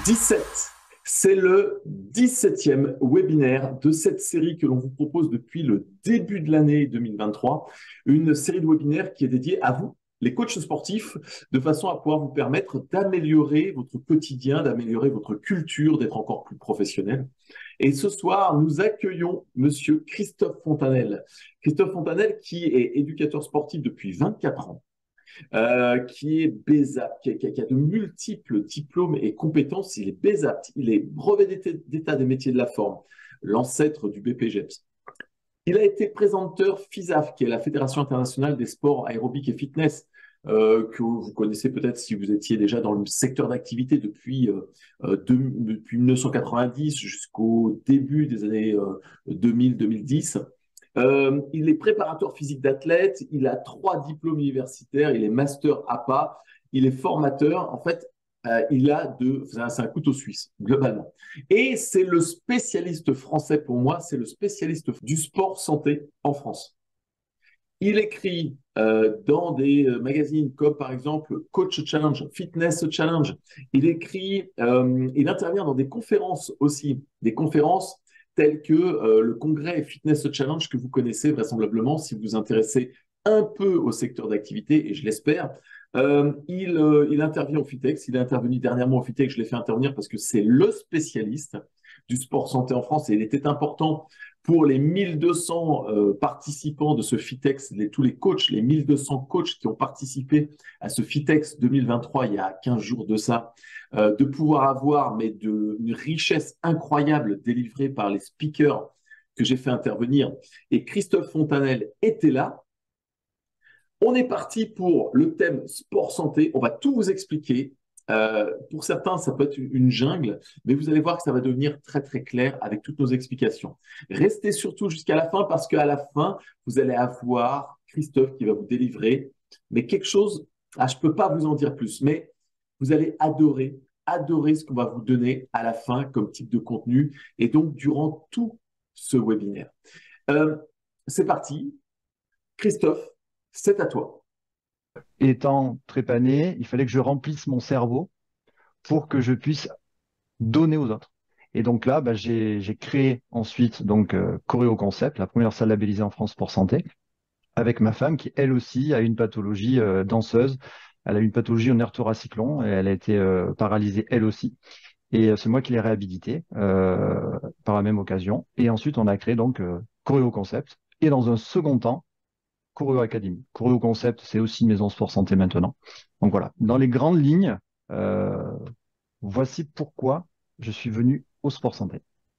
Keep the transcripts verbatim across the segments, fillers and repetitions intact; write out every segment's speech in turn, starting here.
dix-sept. C'est le dix-septième webinaire de cette série que l'on vous propose depuis le début de l'année deux mille vingt-trois. Une série de webinaires qui est dédiée à vous, les coachs sportifs, de façon à pouvoir vous permettre d'améliorer votre quotidien, d'améliorer votre culture, d'être encore plus professionnel. Et ce soir, nous accueillons Monsieur Christophe Fontanelle. Christophe Fontanelle qui est éducateur sportif depuis vingt-quatre ans. Euh, qui est B E S A P, qui a, qui a de multiples diplômes et compétences. Il est B E S A P, il est brevet d'état des métiers de la forme, l'ancêtre du B P G E P S. Il a été présenteur F I S A F, qui est la Fédération internationale des sports aérobiques et fitness, euh, que vous connaissez peut-être si vous étiez déjà dans le secteur d'activité depuis, euh, de, depuis mille neuf cent quatre-vingt-dix jusqu'au début des années euh, deux mille deux mille dix. Euh, il est préparateur physique d'athlètes, il a trois diplômes universitaires, il est master A P A, il est formateur. En fait, euh, il a de, c'est un couteau suisse, globalement. Et c'est le spécialiste français pour moi, c'est le spécialiste du sport santé en France. Il écrit euh, dans des magazines comme par exemple Coach Challenge, Fitness Challenge. Il écrit, euh, il intervient dans des conférences aussi, des conférences tels que euh, le congrès Fitness Challenge que vous connaissez vraisemblablement si vous vous intéressez un peu au secteur d'activité, et je l'espère. Euh, il, euh, il intervient au FITEX, il est intervenu dernièrement au FITEX, je l'ai fait intervenir parce que c'est le spécialiste du sport santé en France et il était important pour les mille deux cents euh, participants de ce FITEX, les, tous les coachs, les mille deux cents coachs qui ont participé à ce FITEX deux mille vingt-trois, il y a quinze jours de ça, euh, de pouvoir avoir mais de, une richesse incroyable délivrée par les speakers que j'ai fait intervenir. Et Christophe Fontanelle était là. On est parti pour le thème sport santé. On va tout vous expliquer. Euh, pour certains, ça peut être une jungle, mais vous allez voir que ça va devenir très très clair avec toutes nos explications. Restez surtout jusqu'à la fin parce qu'à la fin, vous allez avoir Christophe qui va vous délivrer, mais quelque chose, ah, je ne peux pas vous en dire plus, mais vous allez adorer, adorer ce qu'on va vous donner à la fin comme type de contenu et donc durant tout ce webinaire. Euh, c'est parti. Christophe, c'est à toi. Étant trépané, il fallait que je remplisse mon cerveau pour que je puisse donner aux autres. Et donc là, bah, j'ai j'ai créé ensuite donc euh, Choréo Concept, la première salle labellisée en France pour santé, avec ma femme qui elle aussi a une pathologie euh, danseuse. Elle a une pathologie au nerf thoracique long et elle a été euh, paralysée elle aussi. Et euh, c'est moi qui l'ai réhabilitée euh, par la même occasion. Et ensuite, on a créé donc euh, Choréo Concept. Et dans un second temps, Choréo Academy. Choréo Concept, c'est aussi une maison sport santé maintenant. Donc voilà, dans les grandes lignes, euh, voici pourquoi je suis venu au sport santé.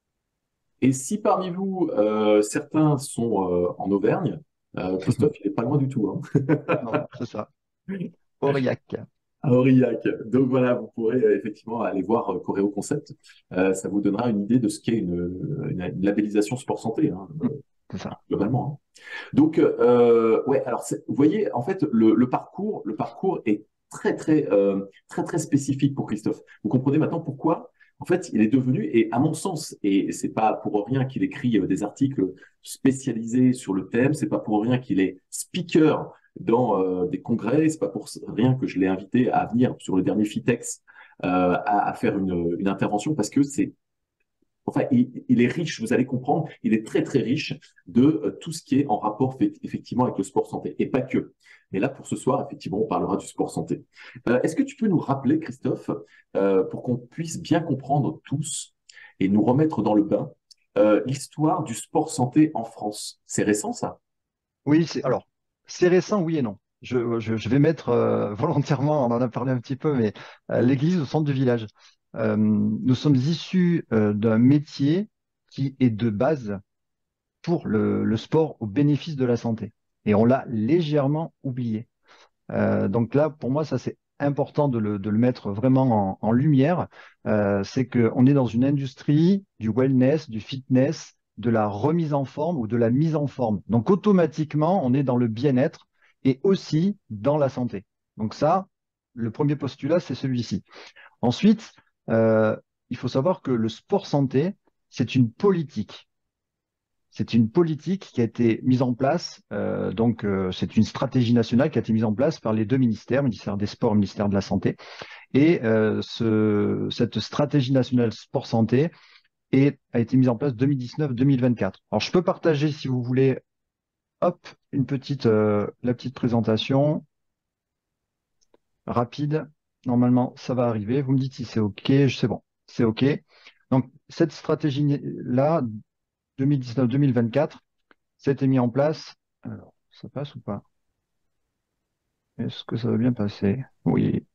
Et si parmi vous, euh, certains sont euh, en Auvergne, euh, Christophe, il n'est pas loin du tout, hein, Non, c'est ça. Aurillac. à Aurillac. Donc voilà, vous pourrez euh, effectivement aller voir euh, Choréo Concept. Euh, ça vous donnera une idée de ce qu'est une, une, une labellisation sport santé, hein, Mm, c'est ça. globalement. Hein. Donc, euh, ouais, alors vous voyez, en fait, le, le parcours, le parcours est très, très, euh, très, très spécifique pour Christophe. Vous comprenez maintenant pourquoi, en fait, il est devenu, et à mon sens, et c'est pas pour rien qu'il écrit euh, des articles spécialisés sur le thème, c'est pas pour rien qu'il est speaker dans euh, des congrès, c'est pas pour rien que je l'ai invité à venir sur le dernier FITEX euh, à, à faire une, une intervention, parce que c'est Enfin, il, il, est riche, vous allez comprendre, il est très très riche de euh, tout ce qui est en rapport fait, effectivement avec le sport santé, et pas que. Mais là, pour ce soir, effectivement, on parlera du sport santé. Euh, Est-ce que tu peux nous rappeler, Christophe, euh, pour qu'on puisse bien comprendre tous et nous remettre dans le bain, euh, l'histoire du sport santé en France? C'est récent, ça? Oui, c'est alors, c'est récent, oui et non. Je, je- je vais mettre euh, volontairement, on en a parlé un petit peu, mais euh, l'église au centre du village. Euh, nous sommes issus euh, d'un métier qui est de base pour le, le sport au bénéfice de la santé. Et on l'a légèrement oublié. Euh, donc là, pour moi, ça c'est important de le, de le mettre vraiment en, en lumière. Euh, c'est qu'on est dans une industrie du wellness, du fitness, de la remise en forme ou de la mise en forme. Donc automatiquement, on est dans le bien-être et aussi dans la santé. Donc ça, le premier postulat, c'est celui-ci. Ensuite, euh, il faut savoir que le sport santé, c'est une politique. C'est une politique qui a été mise en place, euh, donc euh, c'est une stratégie nationale qui a été mise en place par les deux ministères, le ministère des Sports et le ministère de la Santé. Et euh, ce, cette stratégie nationale sport santé est, a été mise en place deux mille dix-neuf deux mille vingt-quatre. Alors, je peux partager, si vous voulez, hop, une petite, euh, la petite présentation rapide. Normalement, ça va arriver. Vous me dites si c'est OK. C'est bon, c'est OK. Donc, cette stratégie-là, deux mille dix-neuf deux mille vingt-quatre, c'était mis en place. Alors, ça passe ou pas? Est-ce que ça va bien passer? Oui.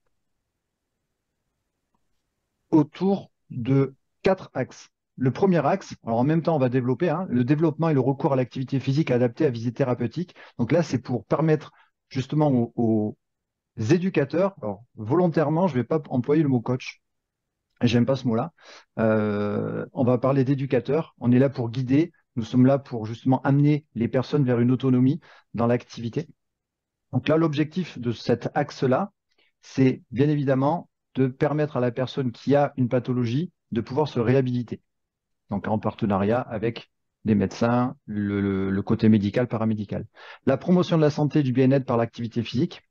Autour de quatre axes. Le premier axe, alors en même temps, on va développer hein, le développement et le recours à l'activité physique adaptée à visée thérapeutique. Donc là, c'est pour permettre justement aux, aux éducateurs, alors volontairement, je ne vais pas employer le mot coach, j'aime pas ce mot-là. Euh, on va parler d'éducateurs. On est là pour guider. Nous sommes là pour justement amener les personnes vers une autonomie dans l'activité. Donc là, l'objectif de cet axe-là, c'est bien évidemment de permettre à la personne qui a une pathologie de pouvoir se réhabiliter. Donc en partenariat avec des médecins, le, le, le côté médical, paramédical. La promotion de la santé et du bien-être par l'activité physique.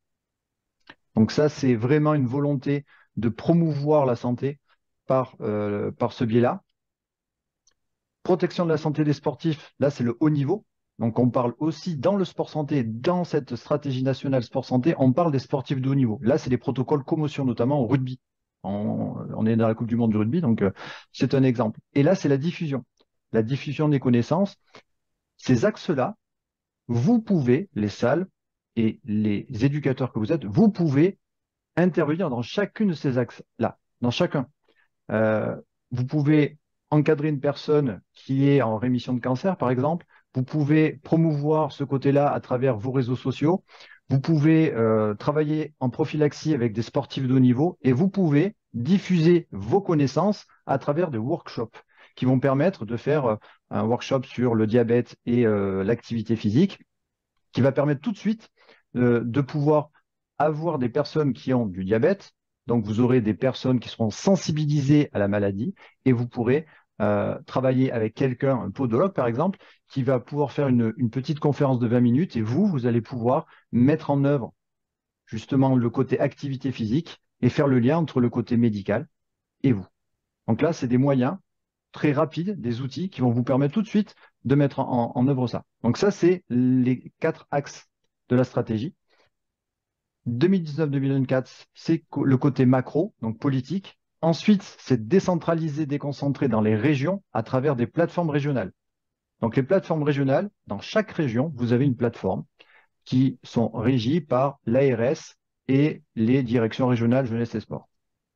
Donc ça, c'est vraiment une volonté de promouvoir la santé par, euh, par ce biais-là. Protection de la santé des sportifs, là, c'est le haut niveau. Donc, on parle aussi dans le sport santé, dans cette stratégie nationale sport santé, on parle des sportifs de haut niveau. Là, c'est les protocoles commotion, notamment au rugby. On, on est dans la Coupe du Monde du rugby, donc euh, c'est un exemple. Et là, c'est la diffusion. La diffusion des connaissances. Ces axes-là, vous pouvez, les salles et les éducateurs que vous êtes, vous pouvez intervenir dans chacune de ces axes-là, dans chacun. Euh, vous pouvez encadrer une personne qui est en rémission de cancer, par exemple. Vous pouvez promouvoir ce côté-là à travers vos réseaux sociaux. Vous pouvez euh, travailler en prophylaxie avec des sportifs de haut niveau et vous pouvez diffuser vos connaissances à travers des workshops qui vont permettre de faire euh, un workshop sur le diabète et euh, l'activité physique qui va permettre tout de suite euh, de pouvoir avoir des personnes qui ont du diabète. Donc, vous aurez des personnes qui seront sensibilisées à la maladie et vous pourrez euh, travailler avec quelqu'un, un podologue par exemple, qui va pouvoir faire une, une petite conférence de vingt minutes et vous, vous allez pouvoir mettre en œuvre justement le côté activité physique et faire le lien entre le côté médical et vous. Donc là, c'est des moyens très rapides, des outils qui vont vous permettre tout de suite de mettre en, en œuvre ça. Donc ça, c'est les quatre axes de la stratégie. deux mille dix-neuf deux mille vingt-quatre, c'est le côté macro, donc politique. Ensuite, c'est décentralisé, déconcentré dans les régions à travers des plateformes régionales. Donc les plateformes régionales, dans chaque région, vous avez une plateforme qui sont régies par l'A R S et les directions régionales jeunesse et sport.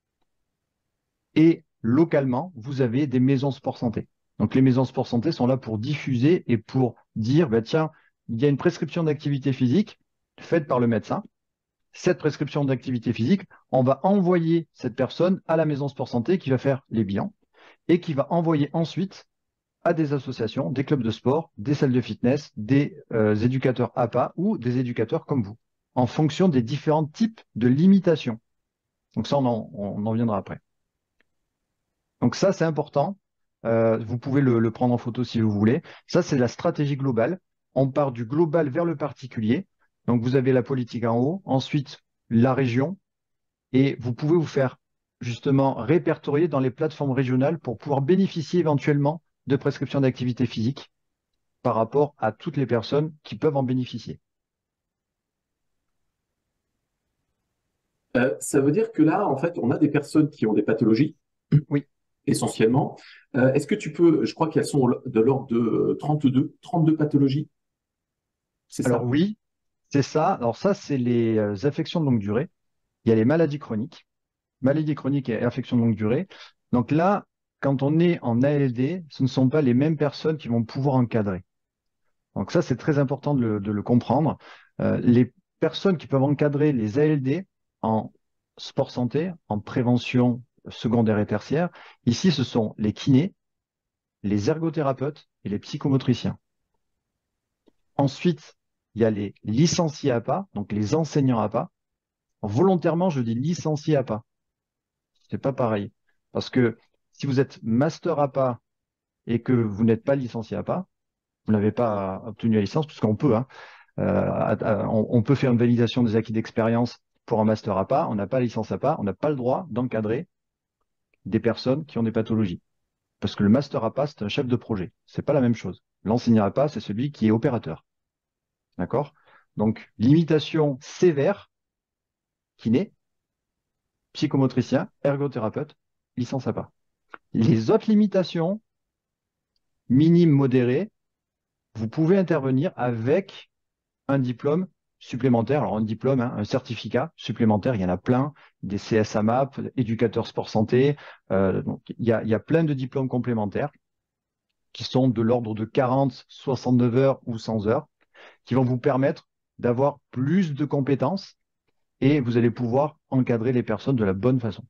Et localement, vous avez des maisons sport santé. Donc les maisons sport santé sont là pour diffuser et pour dire, bah, tiens, il y a une prescription d'activité physique faite par le médecin. Cette prescription d'activité physique, on va envoyer cette personne à la maison sport santé qui va faire les bilans et qui va envoyer ensuite à des associations, des clubs de sport, des salles de fitness, des euh, éducateurs A P A ou des éducateurs comme vous, en fonction des différents types de limitations. Donc ça, on en, on en viendra après. Donc ça, c'est important. Euh, vous pouvez le, le prendre en photo si vous voulez. Ça, c'est la stratégie globale. On part du global vers le particulier. Donc, vous avez la politique en haut, ensuite la région, et vous pouvez vous faire justement répertorier dans les plateformes régionales pour pouvoir bénéficier éventuellement de prescriptions d'activité physique par rapport à toutes les personnes qui peuvent en bénéficier. Euh, ça veut dire que là, en fait, on a des personnes qui ont des pathologies, Oui. essentiellement. Euh, est-ce que tu peux, je crois qu'elles sont de l'ordre de trente-deux, trente-deux pathologies, c'est Alors ça? oui, c'est ça. Alors ça, c'est les euh, affections de longue durée. Il y a les maladies chroniques, maladies chroniques et affections de longue durée. Donc là, quand on est en A L D, ce ne sont pas les mêmes personnes qui vont pouvoir encadrer. Donc ça, c'est très important de le, de le comprendre. Euh, les personnes qui peuvent encadrer les A L D en sport santé, en prévention secondaire et tertiaire, ici, ce sont les kinés, les ergothérapeutes et les psychomotriciens. Ensuite, il y a les licenciés A P A, donc les enseignants A P A. Volontairement, je dis licenciés A P A. C'est pas pareil. Parce que si vous êtes master A P A et que vous n'êtes pas licencié A P A, vous n'avez pas obtenu la licence, puisqu'on peut, hein, euh, on, on peut faire une validation des acquis d'expérience pour un master A P A, on n'a pas la licence A P A, on n'a pas le droit d'encadrer des personnes qui ont des pathologies. Parce que le master A P A, c'est un chef de projet. C'est pas la même chose. L'enseignant A P A, c'est celui qui est opérateur. D'accord? Donc, limitation sévère, kiné, psychomotricien, ergothérapeute, licence A P A. Les autres limitations, minimes, modérées, vous pouvez intervenir avec un diplôme supplémentaire. Alors, un diplôme, hein, un certificat supplémentaire, il y en a plein, des C S A M A P, éducateur sport santé. Euh, donc, il y a, il y a plein de diplômes complémentaires qui sont de l'ordre de quarante, soixante-neuf heures ou cent heures, qui vont vous permettre d'avoir plus de compétences et vous allez pouvoir encadrer les personnes de la bonne façon.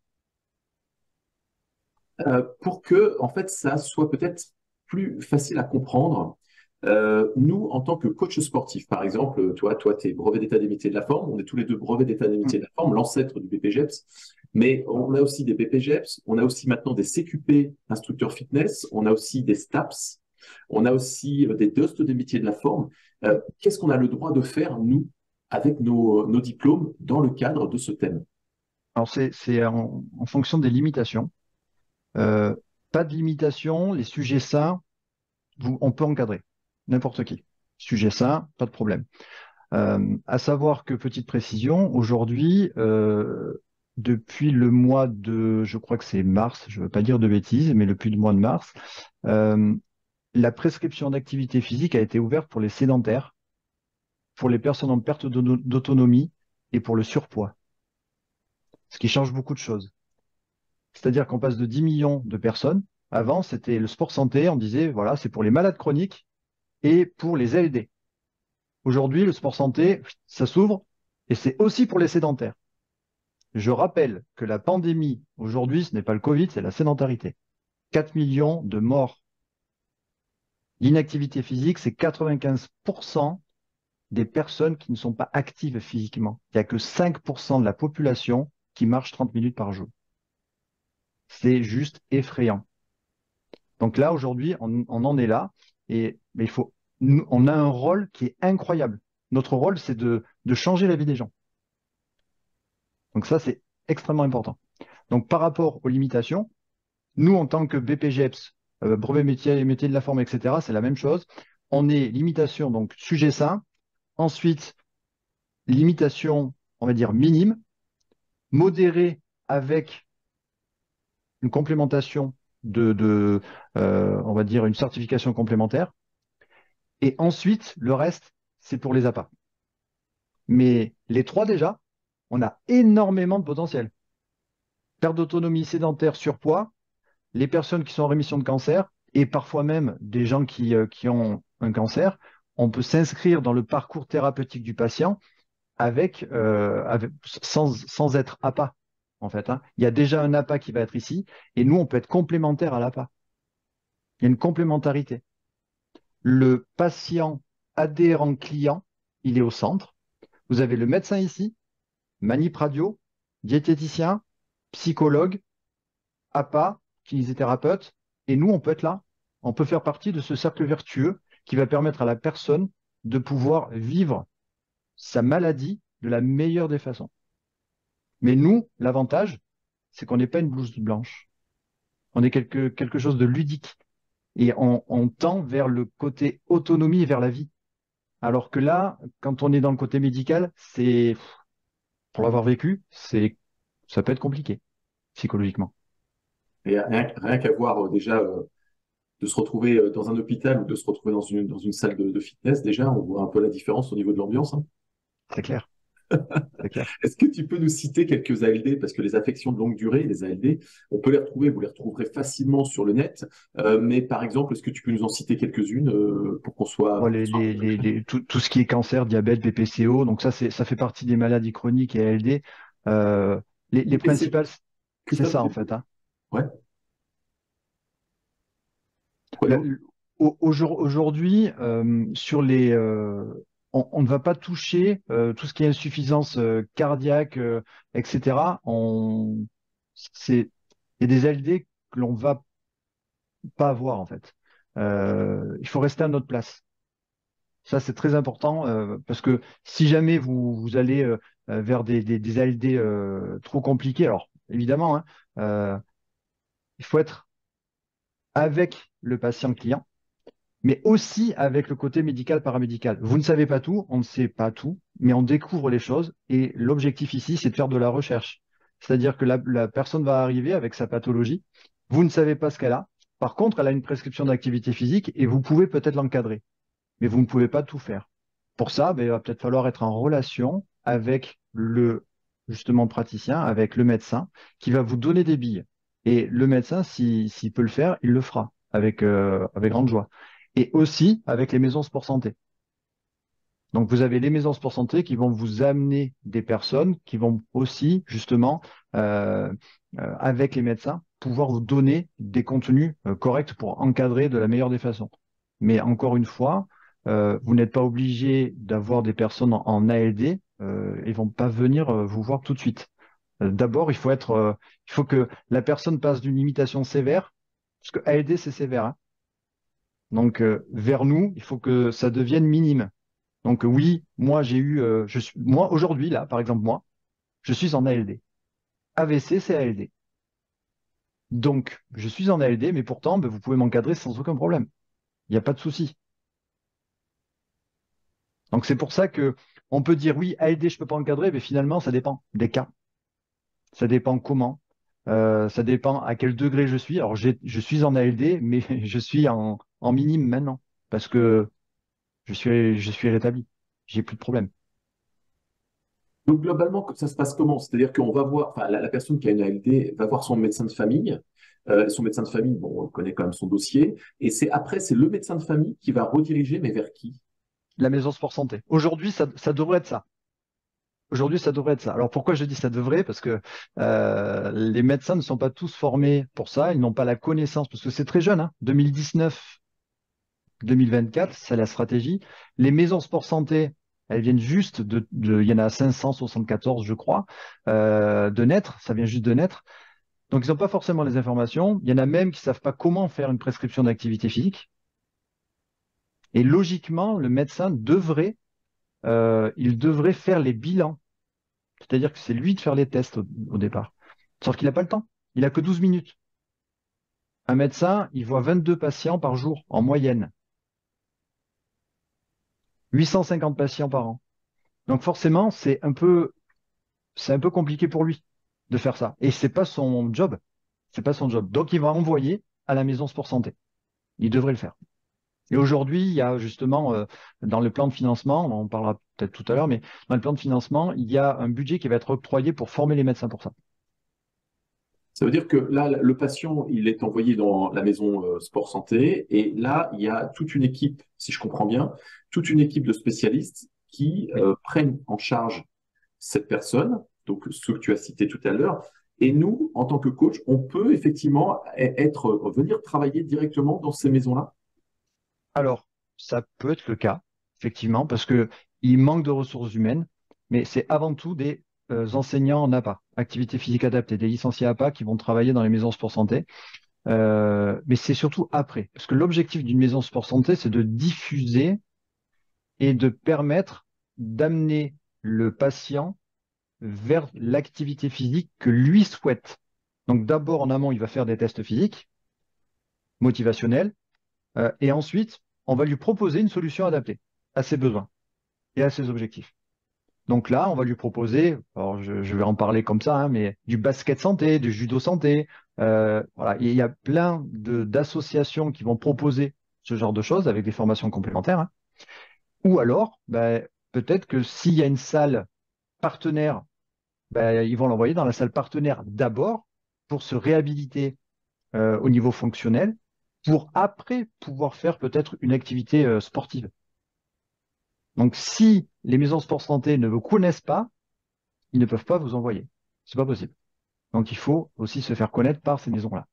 Euh, pour que, en fait, ça soit peut-être plus facile à comprendre. Euh, nous, en tant que coach sportif, par exemple, toi, toi, tu es brevet d'état des métiers de la forme, on est tous les deux brevets d'état des métiers de la forme, l'ancêtre du B P G E P S, mais on a aussi des B P G E P S, on a aussi maintenant des C Q P, instructeurs fitness, on a aussi des STAPS, on a aussi des D O S T des métiers de la forme. Euh, Qu'est-ce qu'on a le droit de faire, nous, avec nos, nos diplômes, dans le cadre de ce thème? Alors, c'est en, en fonction des limitations. Euh, pas de limitation, les sujets sains, vous, on peut encadrer n'importe qui. Sujet sain, pas de problème. Euh, à savoir que, petite précision, aujourd'hui, euh, depuis le mois de, je crois que c'est mars, je ne veux pas dire de bêtises, mais depuis le mois de mars, euh, la prescription d'activité physique a été ouverte pour les sédentaires, pour les personnes en perte d'auto- d'autonomie et pour le surpoids, ce qui change beaucoup de choses. C'est-à-dire qu'on passe de dix millions de personnes. Avant, c'était le sport santé, on disait, voilà, c'est pour les malades chroniques et pour les L D. Aujourd'hui, le sport santé, ça s'ouvre et c'est aussi pour les sédentaires. Je rappelle que la pandémie, aujourd'hui, ce n'est pas le Covid, c'est la sédentarité. quatre millions de morts. L'inactivité physique, c'est quatre-vingt-quinze pour cent des personnes qui ne sont pas actives physiquement. Il n'y a que cinq pour cent de la population qui marche trente minutes par jour. C'est juste effrayant. Donc là, aujourd'hui, on, on en est là et mais il faut, nous, on a un rôle qui est incroyable. Notre rôle, c'est de, de changer la vie des gens. Donc ça, c'est extrêmement important. Donc par rapport aux limitations, nous, en tant que B P G E P S, euh, brevet métier, métier de la forme, et cetera, c'est la même chose. On est limitation, donc sujet sain. Ensuite, limitation, on va dire minime, modérée avec une complémentation de, de euh, on va dire une certification complémentaire. Et ensuite, le reste, c'est pour les A P A. Mais les trois déjà, on a énormément de potentiel. Perte d'autonomie, sédentaire, surpoids, les personnes qui sont en rémission de cancer et parfois même des gens qui, euh, qui ont un cancer, on peut s'inscrire dans le parcours thérapeutique du patient avec, euh, avec sans, sans être A P A, en fait, hein. Il y a déjà un A P A qui va être ici et nous, on peut être complémentaire à l'A P A. Il y a une complémentarité. Le patient adhérent client, il est au centre. Vous avez le médecin ici, manip radio, diététicien, psychologue, A P A, kinésithérapeute, et nous, on peut être là. On peut faire partie de ce cercle vertueux qui va permettre à la personne de pouvoir vivre sa maladie de la meilleure des façons. Mais nous, l'avantage, c'est qu'on n'est pas une blouse blanche. On est quelque, quelque chose de ludique. Et on, on tend vers le côté autonomie et vers la vie. Alors que là, quand on est dans le côté médical, c'est, pour l'avoir vécu, c'est, ça peut être compliqué, psychologiquement. Et rien, rien qu'à voir euh, déjà euh, de se retrouver euh, dans un hôpital ou de se retrouver dans une, dans une salle de, de fitness, déjà, on voit un peu la différence au niveau de l'ambiance, hein. C'est clair, c'est clair. Est-ce que tu peux nous citer quelques A L D? Parce que les affections de longue durée, les A L D, on peut les retrouver, vous les retrouverez facilement sur le net. Euh, mais par exemple, est-ce que tu peux nous en citer quelques-unes euh, pour qu'on soit, Bon, pour qu'on les, soit un les, peu les, clair? les- tout, tout ce qui est cancer, diabète, B P C O, donc ça, c'est, ça fait partie des maladies chroniques et A L D. Euh, les, les B P C O. principales, c'est Christophe, ça en j'ai- fait, hein. ouais, quoi La- d'autre? au- aujourd- Aujourd'hui, euh, sur les, euh, on, on ne va pas toucher euh, tout ce qui est insuffisance euh, cardiaque, euh, et cetera. On, c'est, il y a des A L D que l'on va pas avoir en fait. Euh, il faut rester à notre place. Ça, c'est très important euh, parce que si jamais vous, vous allez euh, euh, vers des, des, des A L D euh, trop compliqués. Alors, évidemment, hein, euh, il faut être avec le patient client, mais aussi avec le côté médical, paramédical. Vous ne savez pas tout, on ne sait pas tout, mais on découvre les choses et l'objectif ici, c'est de faire de la recherche. C'est-à-dire que la, la personne va arriver avec sa pathologie, vous ne savez pas ce qu'elle a. Par contre, elle a une prescription d'activité physique et vous pouvez peut-être l'encadrer, mais vous ne pouvez pas tout faire. Pour ça, ben, il va peut-être falloir être en relation avec le justement praticien, avec le médecin, qui va vous donner des billes. Et le médecin, si- s'il peut le faire, il le fera avec, euh, avec grande joie. Et aussi avec les maisons sport santé. Donc vous avez les maisons sport santé qui vont vous amener des personnes qui vont aussi justement euh, euh, avec les médecins pouvoir vous donner des contenus euh, corrects pour encadrer de la meilleure des façons. Mais encore une fois, euh, vous n'êtes pas obligé d'avoir des personnes en, en A L D, euh, ils vont pas venir euh, vous voir tout de suite. Euh, D'abord, il faut être, euh, il faut que la personne passe d'une limitation sévère, parce que A L D c'est sévère, hein. Donc euh, vers nous, il faut que ça devienne minime. Donc euh, oui, moi j'ai eu, euh, je suis, moi aujourd'hui là, par exemple moi, je suis en A L D. A V C, c'est A L D. Donc je suis en A L D, mais pourtant, ben, vous pouvez m'encadrer sans aucun problème. Il n'y a pas de souci. Donc c'est pour ça que on peut dire oui, A L D, je peux pas encadrer, mais finalement, ça dépend des cas. Ça dépend comment. Euh, ça dépend à quel degré je suis. Alors j'ai- je suis en A L D, mais je suis en, en minime maintenant parce que je suis, je suis rétabli. J'ai plus de problème. Donc, globalement, ça se passe comment? C'est-à-dire qu'on va voir, enfin, la, la personne qui a une A L D va voir son médecin de famille. Euh, son médecin de famille, bon, on connaît quand même son dossier. Et c'est après, c'est le médecin de famille qui va rediriger, mais vers qui? La maison sport santé. Aujourd'hui, ça, ça devrait être ça. Aujourd'hui, ça devrait être ça. Alors pourquoi je dis ça devrait? Parce que euh, les médecins ne sont pas tous formés pour ça, ils n'ont pas la connaissance, parce que c'est très jeune, hein, deux mille dix-neuf, deux mille vingt-quatre, c'est la stratégie. Les maisons sport santé, elles viennent juste de, de- il y en a cinq cent soixante-quatorze, je crois, euh, de naître, ça vient juste de naître. Donc ils n'ont pas forcément les informations. Il y en a même qui ne savent pas comment faire une prescription d'activité physique. Et logiquement, le médecin devrait, euh, il devrait faire les bilans. C'est-à-dire que c'est lui de faire les tests au, au départ. Sauf qu'il n'a pas le temps. Il n'a que douze minutes. Un médecin, il voit vingt-deux patients par jour en moyenne. huit cent cinquante patients par an. Donc forcément, c'est un peu, c'est un peu compliqué pour lui de faire ça. Et c'est pas son job. C'est pas son job. Donc il va envoyer à la maison sport santé. Il devrait le faire. Et aujourd'hui, il y a justement euh, dans le plan de financement, on en parlera peut-être tout à l'heure, mais dans le plan de financement, il y a un budget qui va être octroyé pour former les médecins pour ça. Ça veut dire que là, le patient, il est envoyé dans la maison euh, sport santé. Et là, il y a toute une équipe, si je comprends bien, toute une équipe de spécialistes qui Oui. euh, prennent en charge cette personne, donc ceux que tu as cités tout à l'heure. Et nous, en tant que coach, on peut effectivement e- être, venir travailler directement dans ces maisons-là. Alors, ça peut être le cas, effectivement, parce que il manque de ressources humaines, mais c'est avant tout des euh, enseignants en A P A, activité physique adaptée, des licenciés A P A qui vont travailler dans les maisons sport santé. Euh, mais c'est surtout après, parce que l'objectif d'une maison sport santé, c'est de diffuser et de permettre d'amener le patient vers l'activité physique que lui souhaite. Donc d'abord, en amont, il va faire des tests physiques, motivationnels, euh, et ensuite, on va lui proposer une solution adaptée à ses besoins et à ses objectifs. Donc là, on va lui proposer, alors je, je vais en parler comme ça, hein, mais du basket santé, du judo santé. Euh, voilà, il y a plein de- d'associations qui vont proposer ce genre de choses avec des formations complémentaires, hein. Ou alors, ben, peut-être que s'il y a une salle partenaire, ben, ils vont l'envoyer dans la salle partenaire d'abord pour se réhabiliter euh, au niveau fonctionnel, pour après pouvoir faire peut-être une activité euh, sportive. Donc, si les maisons sport santé ne vous connaissent pas, ils ne peuvent pas vous envoyer. C'est pas possible. Donc, il faut aussi se faire connaître par ces maisons-là.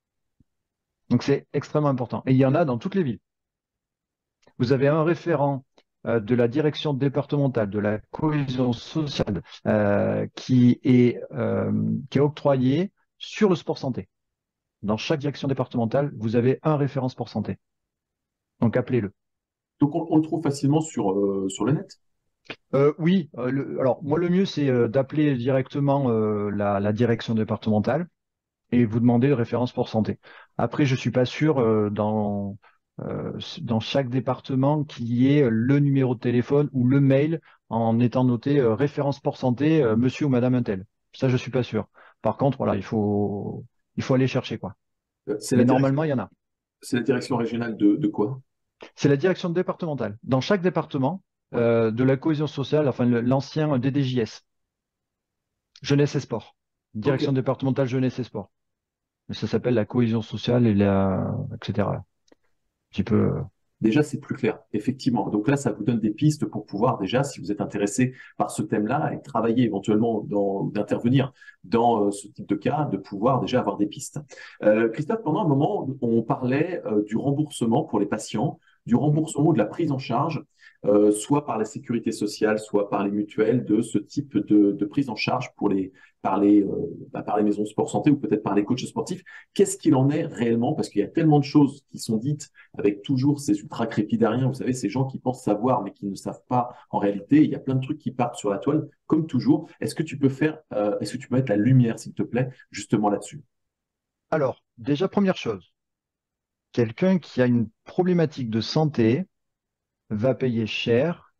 Donc, c'est extrêmement important. Et il y en a dans toutes les villes. Vous avez un référent euh, de la direction départementale de la cohésion sociale euh, qui est, euh, qui est octroyé sur le sport santé. Dans chaque direction départementale, vous avez un référent sport santé. Donc, appelez-le. Donc, on, on le trouve facilement sur, euh, sur le net. Euh, oui, euh, le- alors moi le mieux c'est euh, d'appeler directement euh, la, la direction départementale et vous demander de référence pour santé. Après, je suis pas sûr euh, dans, euh, dans chaque département qu'il y ait le numéro de téléphone ou le mail en étant noté euh, référence pour santé, euh, monsieur ou madame untel. Ça, je suis pas sûr. Par contre, voilà, il faut, il faut aller chercher quoi. Euh, C'est la Mais direction, normalement, il y en a. c'est la direction régionale de, de quoi? C'est la direction départementale. Dans chaque département, Ouais. euh, de la cohésion sociale, enfin le- l'ancien D D J S, jeunesse et sport. Ok. Direction départementale jeunesse et sport. Ça s'appelle la cohésion sociale et la, et cetera. Un petit peu. euh, Déjà, c'est plus clair, effectivement. Donc là, ça vous donne des pistes pour pouvoir déjà, si vous êtes intéressé par ce thème-là, et travailler éventuellement dans, d'intervenir dans euh, ce type de cas, de pouvoir déjà avoir des pistes. Euh, Christophe, pendant un moment, on parlait euh, du remboursement pour les patients, du remboursement ou de la prise en charge, euh, soit par la sécurité sociale, soit par les mutuelles, de ce type de, de prise en charge pour les, par les, euh, bah, par les maisons sport santé ou peut-être par les coachs sportifs. Qu'est-ce qu'il en est réellement? Parce qu'il y a tellement de choses qui sont dites avec toujours ces ultra crépidariens, vous savez, ces gens qui pensent savoir mais qui ne savent pas en réalité. Il y a plein de trucs qui partent sur la toile, comme toujours. Est-ce que tu peux faire, euh, est-ce que tu peux mettre la lumière, s'il te plaît, justement là-dessus? Alors, déjà, première chose, quelqu'un qui a une problématique de santé va payer cher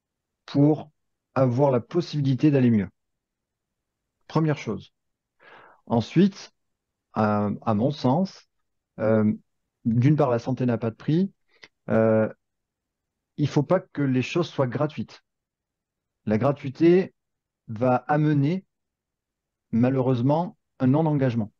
pour avoir la possibilité d'aller mieux. Première chose. Ensuite, à, à mon sens, euh, d'une part, la santé n'a pas de prix. Euh, il ne faut pas que les choses soient gratuites. La gratuité va amener, malheureusement, un non-engagement.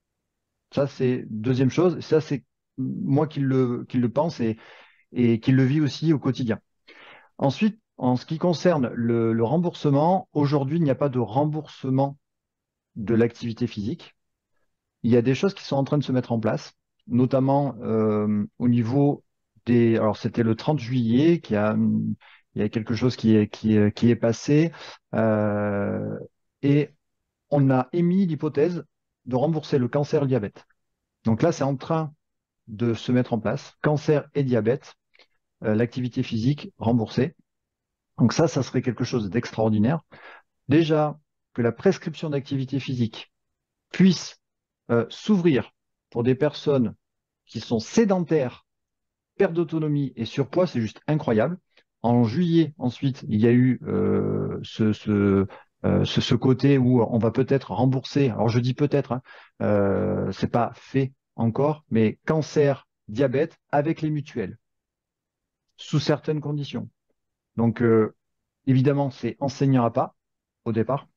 Ça, c'est deuxième chose. Ça, c'est moi qui le, qui le pense et, et qui le vis aussi au quotidien. Ensuite, en ce qui concerne le, le remboursement, aujourd'hui, il n'y a pas de remboursement de l'activité physique. Il y a des choses qui sont en train de se mettre en place, notamment euh, au niveau des... Alors, c'était le trente juillet qu'il y a, il y a quelque chose qui est, qui est, qui est passé euh, et on a émis l'hypothèse de rembourser le cancer et le diabète. Donc là, c'est en train de se mettre en place. Cancer et diabète, euh, l'activité physique remboursée. Donc ça, ça serait quelque chose d'extraordinaire. Déjà, que la prescription d'activité physique puisse euh, s'ouvrir pour des personnes qui sont sédentaires, perte d'autonomie et surpoids, c'est juste incroyable. En juillet, ensuite, il y a eu euh, ce, ce, euh, ce, ce côté où on va peut-être rembourser, alors je dis peut-être, hein, euh, c'est pas fait encore, mais cancer, diabète avec les mutuelles, sous certaines conditions. Donc, euh, évidemment, c'est enseignant à pas au départ.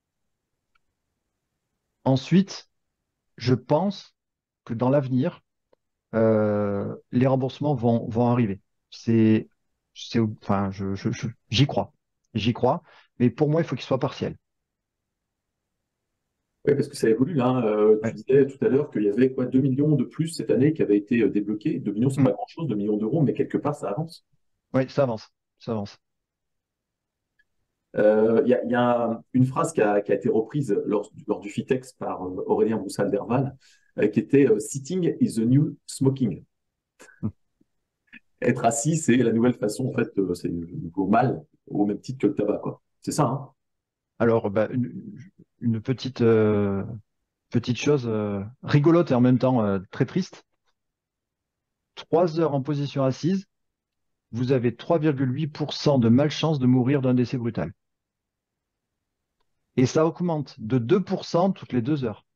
Ensuite, je pense que dans l'avenir, euh, les remboursements vont, vont arriver. C'est, c'est, enfin, je, je- je- j'y crois. J'y crois. Mais pour moi, il faut qu'il soit partiel. Oui, parce que ça évolue. Hein. Euh, tu Ouais. disais tout à l'heure qu'il y avait quoi, deux millions de plus cette année qui avaient été euh, débloqués. deux millions, c'est Mm. pas grand-chose, deux millions d'euros, mais quelque part, ça avance. Ouais, ça avance. Ça avance. Euh, Il y a, il y a un- une phrase qui a, qui a été reprise lors, du- lors du FITEX par euh, Aurélien Broussal-Derval, euh, qui était euh, Sitting is the new smoking. Mm. Être assis, c'est la nouvelle façon, en fait, euh, c'est le nouveau mal, au même titre que le tabac, quoi. C'est ça, hein? Alors, bah, une, une petite, euh, petite chose euh, rigolote et en même temps euh, très triste. Trois heures en position assise, vous avez trois virgule huit pour cent de malchance de mourir d'un décès brutal. Et ça augmente de deux pour cent toutes les deux heures.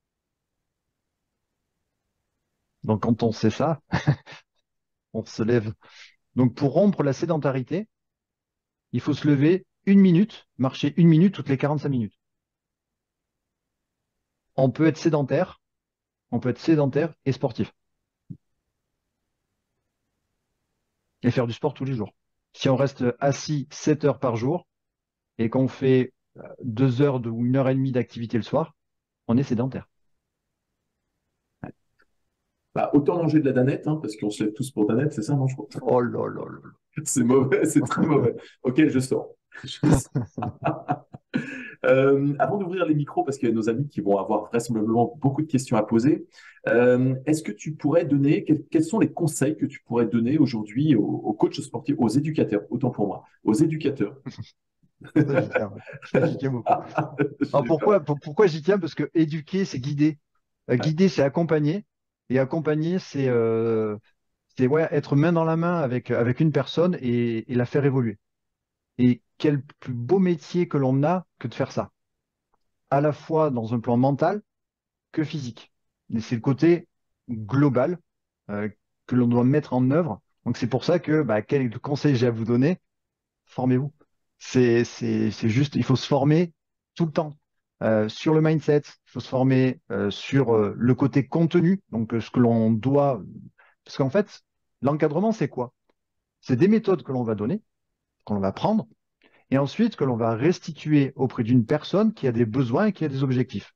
Donc, quand on sait ça, on se lève. Donc, pour rompre la sédentarité, il faut se lever une minute, marcher une minute toutes les quarante-cinq minutes. On peut être sédentaire, on peut être sédentaire et sportif et faire du sport tous les jours. Si on reste assis sept heures par jour et qu'on fait euh, deux heures de, ou une heure et demie d'activité le soir, on est sédentaire. Bah, autant manger de la danette, hein, parce qu'on se lève tous pour danette, c'est ça, non, je crois. Oh là là là C'est mauvais, c'est très là. mauvais. Ok, je sors. Je sors. Euh, avant d'ouvrir les micros, parce qu'il y a nos amis qui vont avoir vraisemblablement beaucoup de questions à poser, euh, est-ce que tu pourrais donner, quels, quels sont les conseils que tu pourrais donner aujourd'hui aux, aux coachs sportifs, aux éducateurs, autant pour moi, aux éducateurs? Ça, j'y tiens, ouais. Ça, j'y tiens beaucoup. Alors J'ai peur. pourquoi, pour- pourquoi j'y tiens? Parce que éduquer, c'est guider. Euh, Ouais. guider, c'est accompagner. Et accompagner, c'est euh, c'est ouais, être main dans la main avec, avec une personne et, et la faire évoluer. Et quel plus beau métier que l'on a que de faire ça, à la fois dans un plan mental que physique. Et c'est le côté global euh, que l'on doit mettre en œuvre. Donc c'est pour ça que bah, quel conseil j'ai à vous donner? Formez-vous. C'est, c'est, c'est juste, il faut se former tout le temps. Euh, sur le mindset, il faut se former euh, sur euh, le côté contenu, donc euh, ce que l'on doit. Parce qu'en fait, l'encadrement, c'est quoi? C'est des méthodes que l'on va donner, que l'on va prendre, et ensuite que l'on va restituer auprès d'une personne qui a des besoins et qui a des objectifs.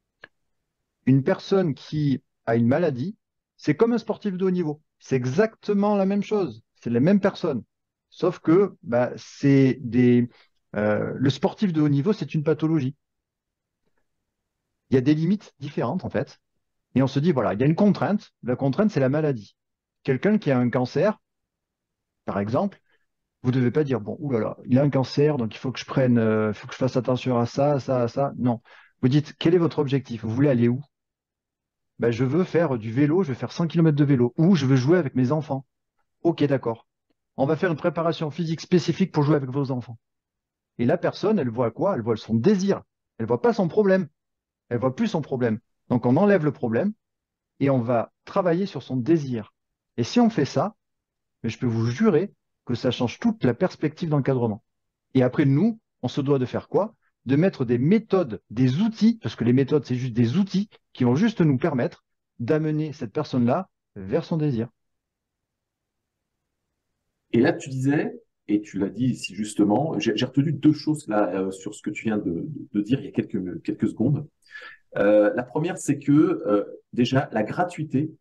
Une personne qui a une maladie, c'est comme un sportif de haut niveau. C'est exactement la même chose. C'est les mêmes personnes. Sauf que bah, c'est des, euh, le sportif de haut niveau, c'est une pathologie. Il y a des limites différentes, en fait. Et on se dit, voilà, il y a une contrainte. La contrainte, c'est la maladie. Quelqu'un qui a un cancer, par exemple, vous ne devez pas dire, bon, oulala, il a un cancer, donc il faut que je prenne, euh, il faut que je fasse attention à ça, à ça, à ça. Non. Vous dites, quel est votre objectif? Vous voulez aller où? Ben, je veux faire du vélo, je veux faire cent kilomètres de vélo, ou je veux jouer avec mes enfants. Ok, d'accord. On va faire une préparation physique spécifique pour jouer avec vos enfants. Et la personne, elle voit quoi? Elle voit son désir. Elle voit pas son problème. Elle voit plus son problème. Donc on enlève le problème et on va travailler sur son désir. Et si on fait ça, mais je peux vous jurer que ça change toute la perspective d'encadrement. Et après, nous, on se doit de faire quoi? De mettre des méthodes, des outils, parce que les méthodes, c'est juste des outils qui vont juste nous permettre d'amener cette personne-là vers son désir. Et là, tu disais, et tu l'as dit ici justement, j'ai j'ai retenu deux choses là euh, sur ce que tu viens de, de- de dire il y a quelques, quelques secondes. Euh, la première, c'est que euh, déjà, la gratuité,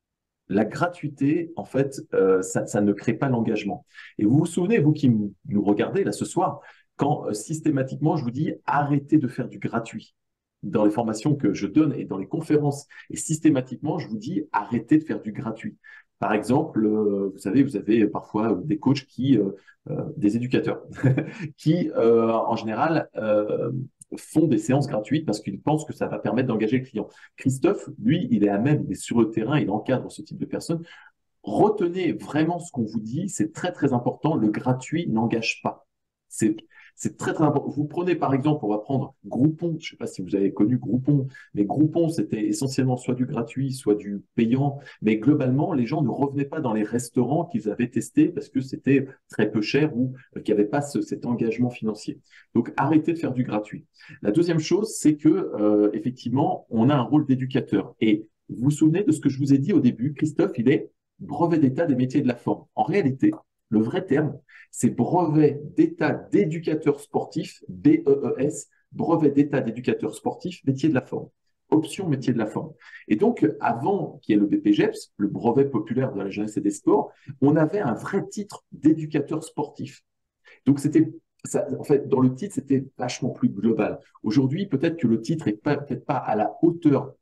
la gratuité, en fait, euh, ça, ça ne crée pas l'engagement. Et vous vous souvenez, vous qui m- nous regardez là ce soir, quand euh, systématiquement je vous dis arrêtez de faire du gratuit dans les formations que je donne et dans les conférences, et systématiquement je vous dis arrêtez de faire du gratuit. Par exemple, euh, vous savez, vous avez parfois des coachs qui, euh, euh, des éducateurs, qui euh, en général euh, font des séances gratuites parce qu'ils pensent que ça va permettre d'engager le client. Christophe, lui, il est à même, il est sur le terrain, il encadre ce type de personnes. Retenez vraiment ce qu'on vous dit, c'est très très important. Le gratuit n'engage pas. C'est c'est très très important. Vous prenez par exemple, on va prendre Groupon. Je ne sais pas si vous avez connu Groupon, mais Groupon c'était essentiellement soit du gratuit, soit du payant. Mais globalement, les gens ne revenaient pas dans les restaurants qu'ils avaient testés parce que c'était très peu cher ou euh, qu'il n'y avait pas ce- cet engagement financier. Donc arrêtez de faire du gratuit. La deuxième chose, c'est que euh, effectivement, on a un rôle d'éducateur. Et vous vous souvenez de ce que je vous ai dit au début, Christophe, il est brevet d'état des métiers de la forme. En réalité, le vrai terme, c'est brevet d'état d'éducateur sportif, B E E S, brevet d'état d'éducateur sportif, métier de la forme. Option métier de la forme. Et donc, avant qu'il y ait le B P G E P S, le brevet populaire de la jeunesse et des sports, on avait un vrai titre d'éducateur sportif. Donc, c'était ça, en fait, dans le titre, c'était vachement plus global. Aujourd'hui, peut-être que le titre est pas, peut-être pas à la hauteur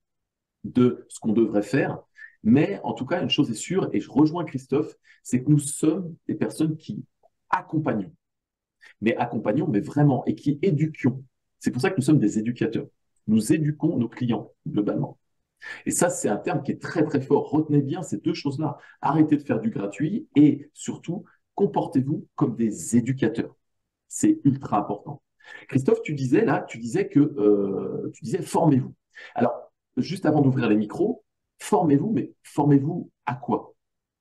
de ce qu'on devrait faire. Mais en tout cas, une chose est sûre, et je rejoins Christophe, c'est que nous sommes des personnes qui accompagnons, mais accompagnons, mais vraiment, et qui éduquions. C'est pour ça que nous sommes des éducateurs. Nous éduquons nos clients, globalement. Et ça, c'est un terme qui est très, très fort. Retenez bien ces deux choses-là. Arrêtez de faire du gratuit et surtout, comportez-vous comme des éducateurs. C'est ultra important. Christophe, tu disais là, tu disais que euh, tu disais formez-vous. Alors, juste avant d'ouvrir les micros, formez-vous, mais formez-vous à quoi?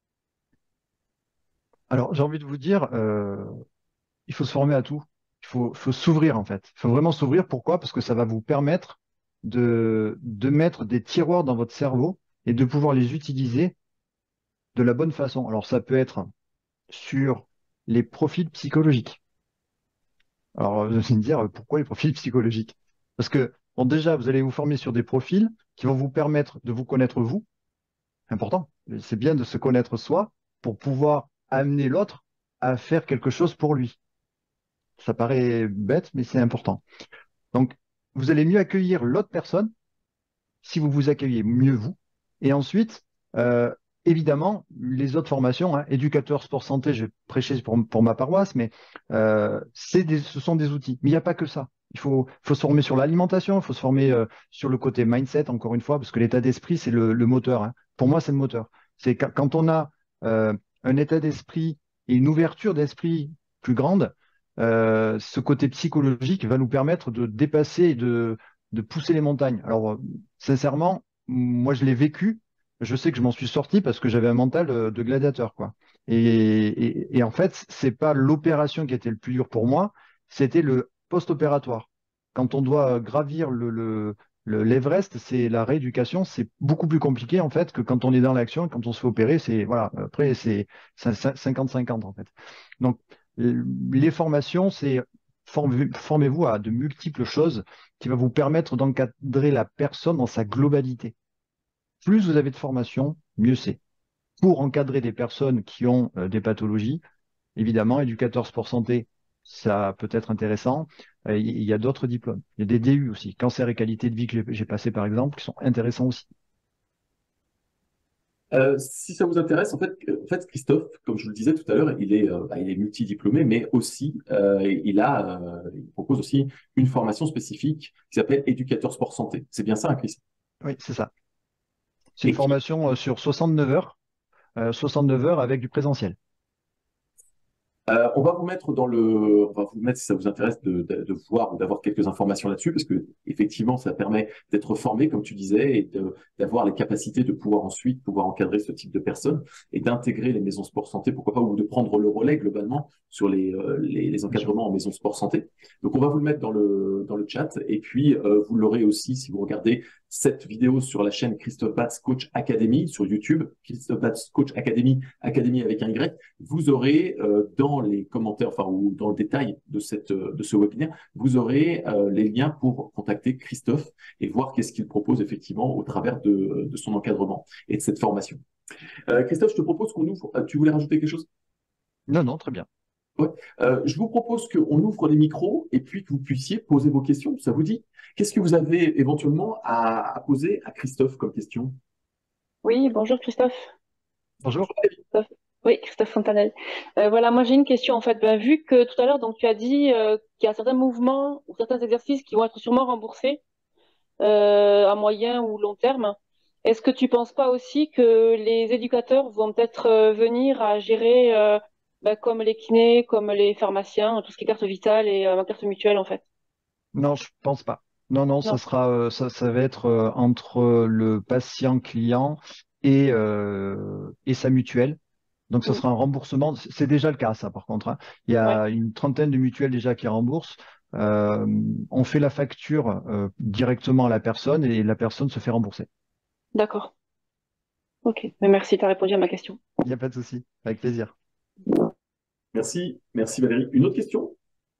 Alors, j'ai envie de vous dire, euh, il faut se former à tout. Il faut, faut s'ouvrir, en fait. Il faut vraiment s'ouvrir. Pourquoi? Parce que ça va vous permettre de, de mettre des tiroirs dans votre cerveau et de pouvoir les utiliser de la bonne façon. Alors, ça peut être sur les profils psychologiques. Alors, vous allez me dire, pourquoi les profils psychologiques? Parce que, bon, déjà, vous allez vous former sur des profils qui vont vous permettre de vous connaître vous. Important. C'est bien de se connaître soi pour pouvoir amener l'autre à faire quelque chose pour lui. Ça paraît bête, mais c'est important. Donc, vous allez mieux accueillir l'autre personne si vous vous accueillez mieux vous. Et ensuite, euh, évidemment, les autres formations, hein, éducateur sport santé, je vais prêcher pour, pour ma paroisse, mais euh, c'est des, ce sont des outils. Mais il n'y a pas que ça. Il faut, faut se former sur l'alimentation, il faut se former euh, sur le côté mindset, encore une fois, parce que l'état d'esprit, c'est le, le moteur, hein. Pour moi, c'est le moteur. C'est quand quand on a euh, un état d'esprit et une ouverture d'esprit plus grande, euh, ce côté psychologique va nous permettre de dépasser et de, de pousser les montagnes. Alors, euh, sincèrement, moi, je l'ai vécu. Je sais que je m'en suis sorti parce que j'avais un mental euh, de gladiateur, quoi. Et, et- et en fait, c'est pas l'opération qui était le plus dur pour moi, c'était le post-opératoire. Quand on doit euh, gravir le, le- le- l'Everest, c'est la rééducation, c'est beaucoup plus compliqué en fait que quand on est dans l'action et quand on se fait opérer, c'est voilà. Après, c'est cinquante cinquante en fait. Donc, euh, les formations, c'est formez- formez-vous à de multiples choses qui va vous permettre d'encadrer la personne dans sa globalité. Plus vous avez de formation, mieux c'est. Pour encadrer des personnes qui ont euh, des pathologies, évidemment, éducateur sport santé, ça peut être intéressant. Euh, Il y a d'autres diplômes. Il y a des D U aussi, cancer et qualité de vie que j'ai j'ai passé par exemple, qui sont intéressants aussi. Euh, si ça vous intéresse, en fait, euh, en fait, Christophe, comme je vous le disais tout à l'heure, il est, euh, bah, il est multidiplômé, mais aussi, euh, il a, euh, il propose aussi une formation spécifique qui s'appelle éducateur sport santé. C'est bien ça, hein, Chris? Oui, c'est ça. C'est une Et qui, formation euh, sur soixante-neuf heures, euh, soixante-neuf heures avec du présentiel. Euh, on va vous mettre dans le, on va vous mettre si ça vous intéresse de, de, de voir ou d'avoir quelques informations là-dessus, parce que effectivement, ça permet d'être formé, comme tu disais, et de- d'avoir les capacités de pouvoir ensuite pouvoir encadrer ce type de personnes et d'intégrer les maisons sport santé, pourquoi pas, ou de prendre le relais globalement sur les, euh, les, les Bien sûr. encadrements en maison sport santé. Donc, on va vous le mettre dans le dans le chat, et puis euh, vous l'aurez aussi si vous regardez cette vidéo sur la chaîne Christophe Batz Coach Academy sur YouTube, Christophe Batz Coach Academy, Academy avec un Y. Vous aurez euh, dans les commentaires, enfin, ou dans le détail de, cette, de ce webinaire, vous aurez euh, les liens pour contacter Christophe et voir qu'est-ce qu'il propose effectivement au travers de, de son encadrement et de cette formation. Euh, Christophe, je te propose qu'on ouvre. Tu voulais rajouter quelque chose? Non, non, très bien. Ouais. Euh, je vous propose qu'on ouvre les micros et puis que vous puissiez poser vos questions. Ça vous dit? Qu'est-ce que vous avez éventuellement à, à poser à Christophe comme question? Oui, bonjour Christophe. Bonjour. Christophe- Oui, Christophe Fontanelle. Euh, voilà, moi j'ai une question en fait. Ben, vu que tout à l'heure, donc tu as dit euh, qu'il y a certains mouvements ou certains exercices qui vont être sûrement remboursés euh, à moyen ou long terme, est-ce que tu penses pas aussi que les éducateurs vont peut-être euh, venir à gérer euh, ben, comme les kinés, comme les pharmaciens, tout ce qui est carte vitale et euh, carte mutuelle en fait? Non, je pense pas. Non, non, ça Non. sera, euh, ça, ça va être euh, entre le patient client et, euh, et sa mutuelle. Donc, ça Mm. sera un remboursement. C'est c'est déjà le cas, ça, par contre, hein. Il y Ouais, a une trentaine de mutuelles déjà qui remboursent. Euh, on fait la facture euh, directement à la personne et la personne se fait rembourser. d'accord. Ok. Mais merci, tu as répondu à ma question. Il n'y a pas de souci. Avec plaisir. Merci, merci Valérie. Une autre question?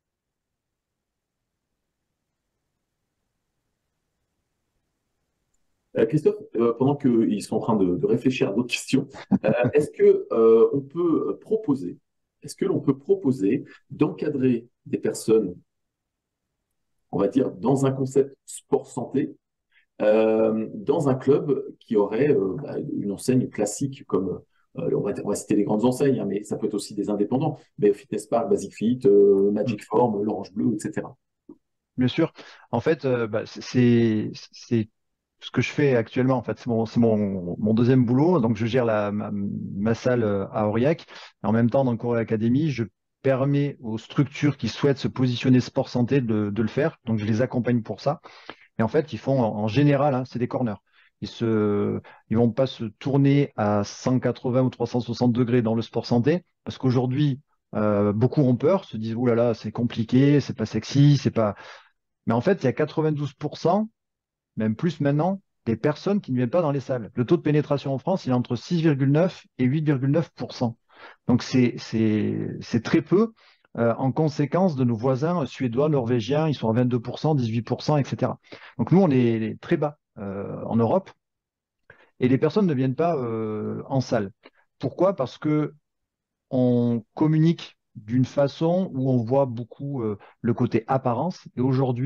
Euh, Christophe, euh, pendant qu'ils sont en train de, de réfléchir à d'autres questions, euh, est-ce que euh, on peut proposer, est-ce que l'on peut proposer d'encadrer des personnes, on va dire, dans un concept sport santé, euh, dans un club qui aurait euh, bah, une enseigne classique comme euh, on va, on va citer les grandes enseignes, hein, mais ça peut être aussi des indépendants, mais Fitness Park, Basic Fit, euh, Mm. Magic Form, l'Orange Bleu, et cetera. Bien sûr. En fait, euh, bah, c'est c'est ce que je fais actuellement. En fait, c'est mon, c'est mon, mon deuxième boulot. Donc, je gère la, ma, ma salle euh, à Aurillac. Et en même temps, dans le Corée Academy, je permets aux structures qui souhaitent se positionner sport santé de, de le faire. Donc, je les accompagne pour ça. Et en fait, ils font en, en général, hein, c'est des corners. Ils se, ils vont pas se tourner à cent quatre-vingts ou trois cent soixante degrés dans le sport santé, parce qu'aujourd'hui, euh, beaucoup ont peur, se disent, ouh là là, c'est compliqué, c'est pas sexy, c'est pas. Mais en fait, il y a quatre-vingt-douze pour cent, même plus maintenant, des personnes qui ne viennent pas dans les salles. Le taux de pénétration en France, il est entre six virgule neuf et huit virgule neuf pour cent. Donc c'est c'est c'est très peu. Euh, en conséquence de nos voisins suédois, norvégiens, ils sont à vingt-deux pour cent, dix-huit pour cent, et cetera. Donc nous, on est très bas euh, en Europe et les personnes ne viennent pas euh, en salle. Pourquoi? Parce que on communique d'une façon où on voit beaucoup euh, le côté apparence. Et aujourd'hui,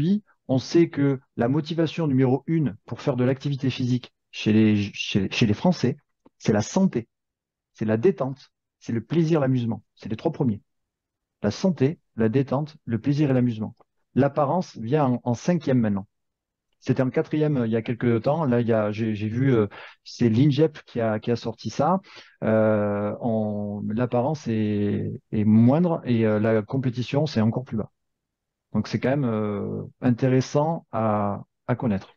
On sait que la motivation numéro une pour faire de l'activité physique chez les, chez, chez les Français, c'est la santé, c'est la détente, c'est le plaisir, l'amusement. C'est les trois premiers. La santé, la détente, le plaisir et l'amusement. L'apparence vient en, en cinquième maintenant. C'était en quatrième euh, il y a quelques temps. Là, il y a, j'ai, j'ai vu, euh, c'est l'INJEP qui a, qui a sorti ça. Euh, en- l'apparence est, est moindre et euh, la compétition, c'est encore plus bas. Donc, c'est quand même euh, intéressant à, à connaître.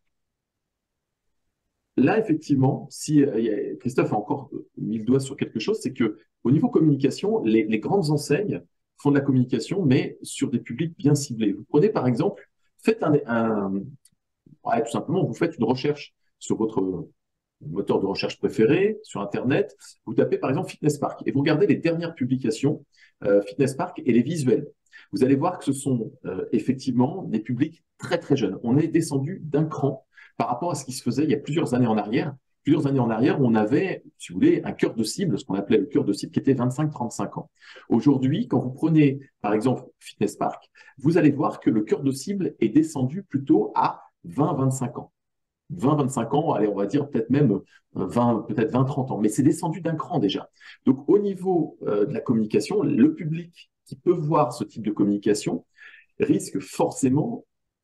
Là, effectivement, si euh, y a- Christophe a encore mis le doigt sur quelque chose, c'est que au niveau communication, les, les grandes enseignes font de la communication, mais sur des publics bien ciblés. Vous prenez par exemple, faites un, un- ouais, tout simplement, vous faites une recherche sur votre moteur de recherche préféré, sur Internet. Vous tapez par exemple Fitness Park et vous regardez les dernières publications euh, Fitness Park et les visuels. Vous allez voir que ce sont euh, effectivement des publics très très jeunes. On est descendu d'un cran par rapport à ce qui se faisait il y a plusieurs années en arrière. Plusieurs années en arrière, on avait, si vous voulez, un cœur de cible, ce qu'on appelait le cœur de cible, qui était vingt-cinq à trente-cinq ans. Aujourd'hui, quand vous prenez, par exemple, Fitness Park, vous allez voir que le cœur de cible est descendu plutôt à vingt à vingt-cinq ans. vingt à vingt-cinq ans, allez, on va dire peut-être même vingt, peut-être vingt à trente ans, mais c'est descendu d'un cran déjà. Donc, au niveau euh, de la communication, le public qui peut voir ce type de communication risque forcément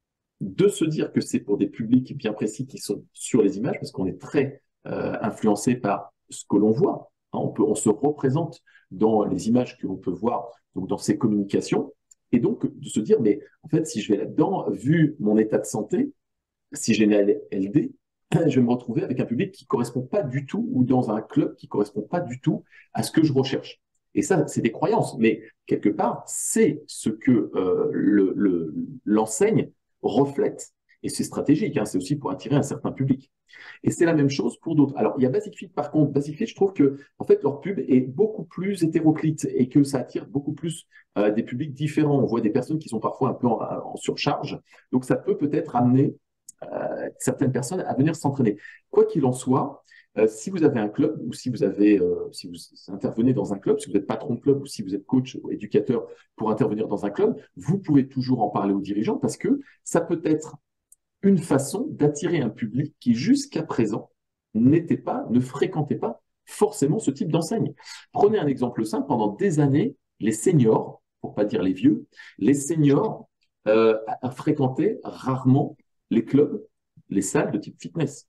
de se dire que c'est pour des publics bien précis qui sont sur les images, parce qu'on est très euh, influencé par ce que l'on voit. Hein, on peut, on se représente dans les images que l'on peut voir, donc dans ces communications, et donc de se dire, mais en fait, si je vais là-dedans, vu mon état de santé, si j'ai une L D, je vais me retrouver avec un public qui ne correspond pas du tout, ou dans un club qui ne correspond pas du tout à ce que je recherche. Et ça, c'est des croyances, mais quelque part, c'est ce que euh, le, le, l'enseigne reflète. Et c'est stratégique, hein, c'est aussi pour attirer un certain public. Et c'est la même chose pour d'autres. Alors, il y a Basic Fit, par contre. Basic Fit, je trouve que, en fait, leur pub est beaucoup plus hétéroclite et que ça attire beaucoup plus euh, des publics différents. On voit des personnes qui sont parfois un peu en, en surcharge. Donc, ça peut peut-être amener euh, certaines personnes à venir s'entraîner. Quoi qu'il en soit, euh, si vous avez un club ou si vous avez, euh, si vous intervenez dans un club, si vous êtes patron de club ou si vous êtes coach ou éducateur pour intervenir dans un club, vous pouvez toujours en parler aux dirigeants parce que ça peut être une façon d'attirer un public qui jusqu'à présent n'était pas, ne fréquentait pas forcément ce type d'enseigne. Prenez un exemple simple, pendant des années, les seniors, pour pas dire les vieux, les seniors euh, fréquentaient rarement les clubs, les salles de type fitness.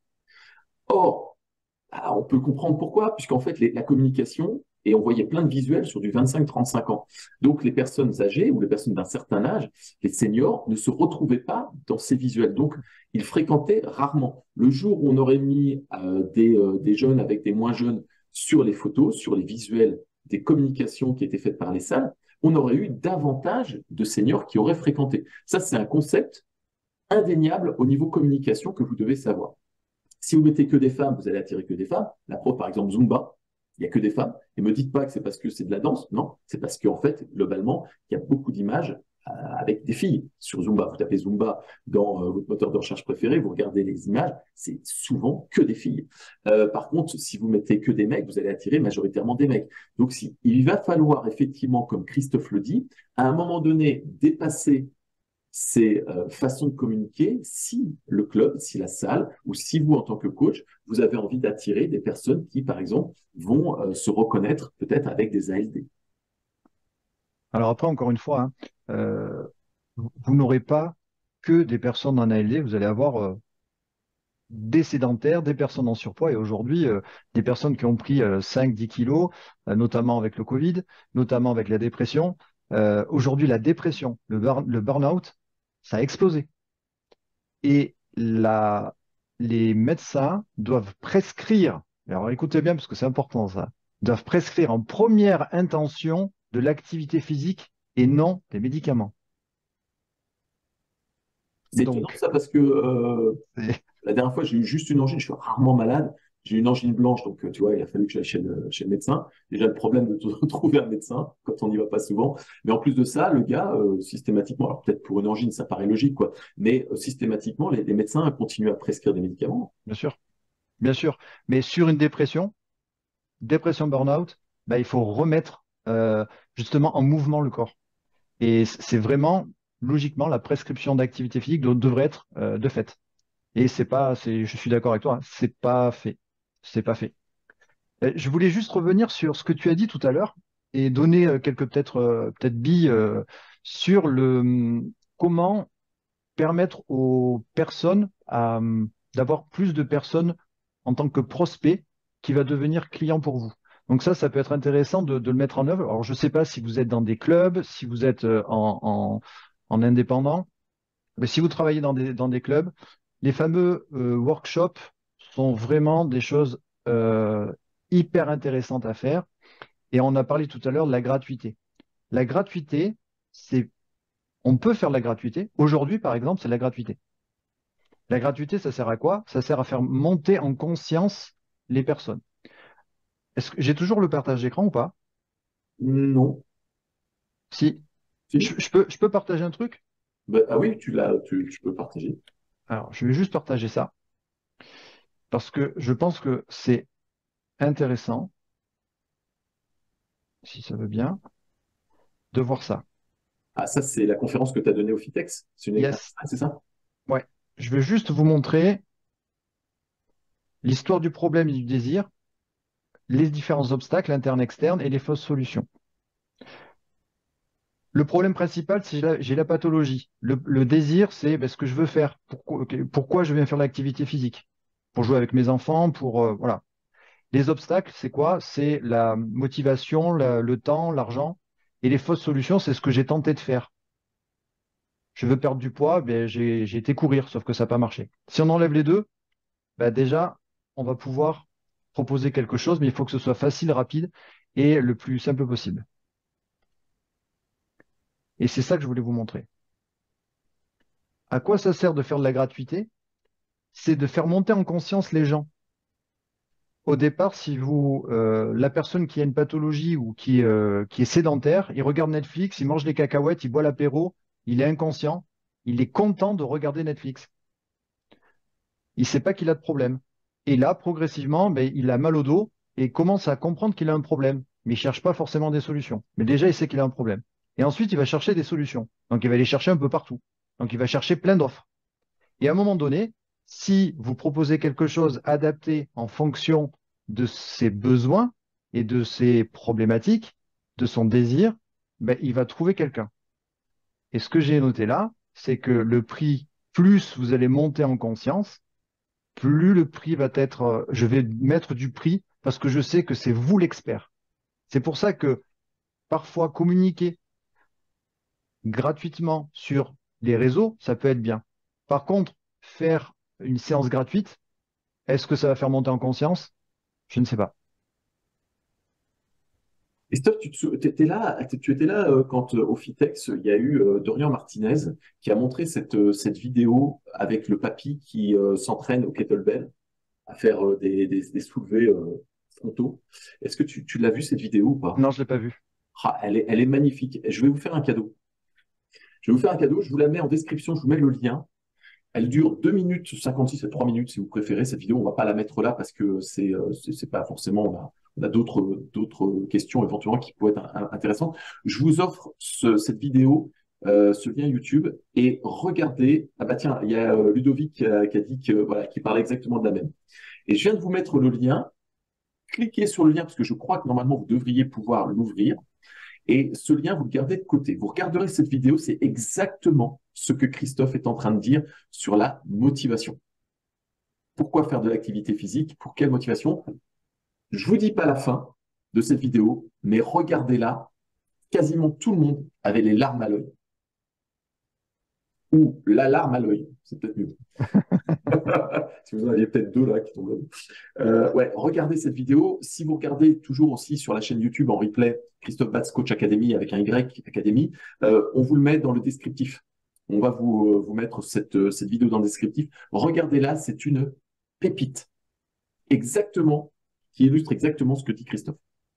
Or, ah, on peut comprendre pourquoi, puisqu'en fait, les, la communication, et on voyait plein de visuels sur du vingt-cinq à trente-cinq ans. Donc, les personnes âgées ou les personnes d'un certain âge, les seniors, ne se retrouvaient pas dans ces visuels. Donc, ils fréquentaient rarement. Le jour où on aurait mis euh, des, euh, des jeunes avec des moins jeunes sur les photos, sur les visuels des communications qui étaient faites par les salles, on aurait eu davantage de seniors qui auraient fréquenté. Ça, c'est un concept indéniable au niveau communication que vous devez savoir. Si vous mettez que des femmes, vous allez attirer que des femmes. La prof, par exemple, Zumba, il n'y a que des femmes. Et ne me dites pas que c'est parce que c'est de la danse. Non, c'est parce qu'en fait, globalement, il y a beaucoup d'images euh, avec des filles sur Zumba. Vous tapez Zumba dans euh, votre moteur de recherche préféré, vous regardez les images, c'est souvent que des filles. Euh, par contre, si vous mettez que des mecs, vous allez attirer majoritairement des mecs. Donc, si, il va falloir effectivement, comme Christophe le dit, à un moment donné, dépasser ces euh, façons de communiquer si le club, si la salle, ou si vous, en tant que coach, vous avez envie d'attirer des personnes qui, par exemple, vont euh, se reconnaître peut-être avec des A L D. Alors après, encore une fois, hein, euh, vous, vous n'aurez pas que des personnes en A L D, vous allez avoir euh, des sédentaires, des personnes en surpoids et aujourd'hui, euh, des personnes qui ont pris euh, cinq à dix kilos, euh, notamment avec le Covid, notamment avec la dépression. Euh, aujourd'hui, la dépression, le, burn, le burn-out, ça a explosé. Et la, les médecins doivent prescrire, alors écoutez bien parce que c'est important ça, doivent prescrire en première intention de l'activité physique et non des médicaments. C'est étonnant Donc, ça parce que euh, c'est- la dernière fois, j'ai eu juste une angine, je suis rarement malade. J'ai eu une angine blanche, donc euh, tu vois, il a fallu que j'aille chez le, chez le médecin. Déjà, le problème de t- trouver un médecin quand on n'y va pas souvent. Mais en plus de ça, le gars, euh, systématiquement, alors peut-être pour une angine, ça paraît logique, quoi, mais euh, systématiquement, les, les médecins continuent à prescrire des médicaments. bien sûr, bien sûr. Mais sur une dépression, dépression burn-out, bah, il faut remettre euh, justement en mouvement le corps. Et c- c'est vraiment logiquement, la prescription d'activité physique de- devrait être euh, de fait. Et c'est pas, c'est, je suis d'accord avec toi, hein, c'est pas fait. C'est pas fait. Euh, Je voulais juste revenir sur ce que tu as dit tout à l'heure et donner euh, quelques peut-être euh, peut-être billes euh, sur le hum, comment permettre aux personnes à, hum, d'avoir plus de personnes en tant que prospect qui va devenir client pour vous. Donc ça, ça peut être intéressant de, de le mettre en œuvre. Alors, je ne sais pas si vous êtes dans des clubs, si vous êtes euh, en, en, en indépendant, mais si vous travaillez dans des, dans des clubs, les fameux euh, workshops sont vraiment des choses euh, hyper intéressantes à faire. Et on a parlé tout à l'heure de la gratuité. La gratuité, c'est, on peut faire de la gratuité. Aujourd'hui, par exemple, c'est de la gratuité. La gratuité, ça sert à quoi? Ça sert à faire monter en conscience les personnes. Est-ce que j'ai toujours le partage d'écran ou pas? Non. Si. Je, Si? je peux, je peux partager un truc? Ben, ah oui, tu l'as, tu, tu peux partager. Alors, je vais juste partager ça parce que je pense que c'est intéressant, si ça veut bien, de voir ça. Ah, ça, c'est la conférence que tu as donnée au FITEX. C'est une... Yes. Ah, c'est ça? Ouais. Je vais juste vous montrer l'histoire du problème et du désir, les différents obstacles internes, externes et les fausses solutions. Le problème principal, c'est la, j'ai la pathologie. Le, le désir, c'est ben, ce que je veux faire. Pourquoi, pourquoi je viens faire l'activité physique? Pour jouer avec mes enfants, pour euh, voilà. Les obstacles, c'est quoi? C'est la motivation, la- le temps, l'argent. Et les fausses solutions, c'est ce que j'ai tenté de faire. Je veux perdre du poids, ben, j'ai, j'ai été courir, sauf que ça n'a pas marché. Si on enlève les deux, ben, déjà, on va pouvoir proposer quelque chose, mais il faut que ce soit facile, rapide et le plus simple possible. Et c'est ça que je voulais vous montrer. À quoi ça sert de faire de la gratuité? C'est de faire monter en conscience les gens. Au départ, si vous, euh, la personne qui a une pathologie ou qui, euh, qui est sédentaire, il regarde Netflix, il mange des cacahuètes, il boit l'apéro, il est inconscient, il est content de regarder Netflix. Il ne sait pas qu'il a de problème. Et là, progressivement, ben, il a mal au dos et commence à comprendre qu'il a un problème. Mais il ne cherche pas forcément des solutions. Mais déjà, il sait qu'il a un problème. Et ensuite, il va chercher des solutions. Donc, il va les chercher un peu partout. Donc, il va chercher plein d'offres. Et à un moment donné, si vous proposez quelque chose adapté en fonction de ses besoins et de ses problématiques, de son désir, ben, il va trouver quelqu'un. Et ce que j'ai noté là, c'est que le prix, plus vous allez monter en conscience, plus le prix va être, euh, je vais mettre du prix parce que je sais que c'est vous l'expert. C'est pour ça que parfois communiquer gratuitement sur les réseaux, ça peut être bien. Par contre, faire une séance gratuite, est-ce que ça va faire monter en conscience? Je ne sais pas. Et Steph, tu te sou- t'étais là, tu étais là euh, quand euh, au FITEX, il y a eu euh, Dorian Martinez qui a montré cette, euh, cette vidéo avec le papy qui euh, s'entraîne au kettlebell à faire euh, des, des, des soulevés euh, frontaux. Est-ce que tu, tu l'as vu cette vidéo ou pas? Non, je ne l'ai pas vu. Ah, elle est, elle est magnifique. Je vais vous faire un cadeau. Je vais vous faire un cadeau, je vous la mets en description, je vous mets le lien. Elle dure deux minutes cinquante-six à trois minutes si vous préférez cette vidéo. On va pas la mettre là parce que c'est euh, c'est c'est pas forcément. On a, on a d'autres d'autres questions éventuellement qui pourraient être un- intéressantes. Je vous offre ce- cette vidéo, euh, ce lien YouTube et regardez. Ah bah tiens, il y a euh, Ludovic qui a, qui a dit que voilà, qui parlait exactement de la même. Et je viens de vous mettre le lien. Cliquez sur le lien parce que je crois que normalement vous devriez pouvoir l'ouvrir. Et ce lien, vous le gardez de côté. Vous regarderez cette vidéo, c'est exactement ce que Christophe est en train de dire sur la motivation. Pourquoi faire de l'activité physique? Pour quelle motivation? Je vous dis pas la fin de cette vidéo, mais regardez-la. Quasiment tout le monde avait les larmes à l'œil. Ou la larme à l'œil, c'est peut-être mieux. Si vous en aviez peut-être deux là qui tombent. Euh, ouais, regardez cette vidéo. Si vous regardez toujours aussi sur la chaîne YouTube en replay, Christophe Batz Coach Academy avec un Y Academy, euh, on vous le met dans le descriptif. On va vous, euh, vous mettre cette, euh, cette vidéo dans le descriptif. Regardez-la, c'est une pépite. Exactement, qui illustre exactement ce que dit Christophe.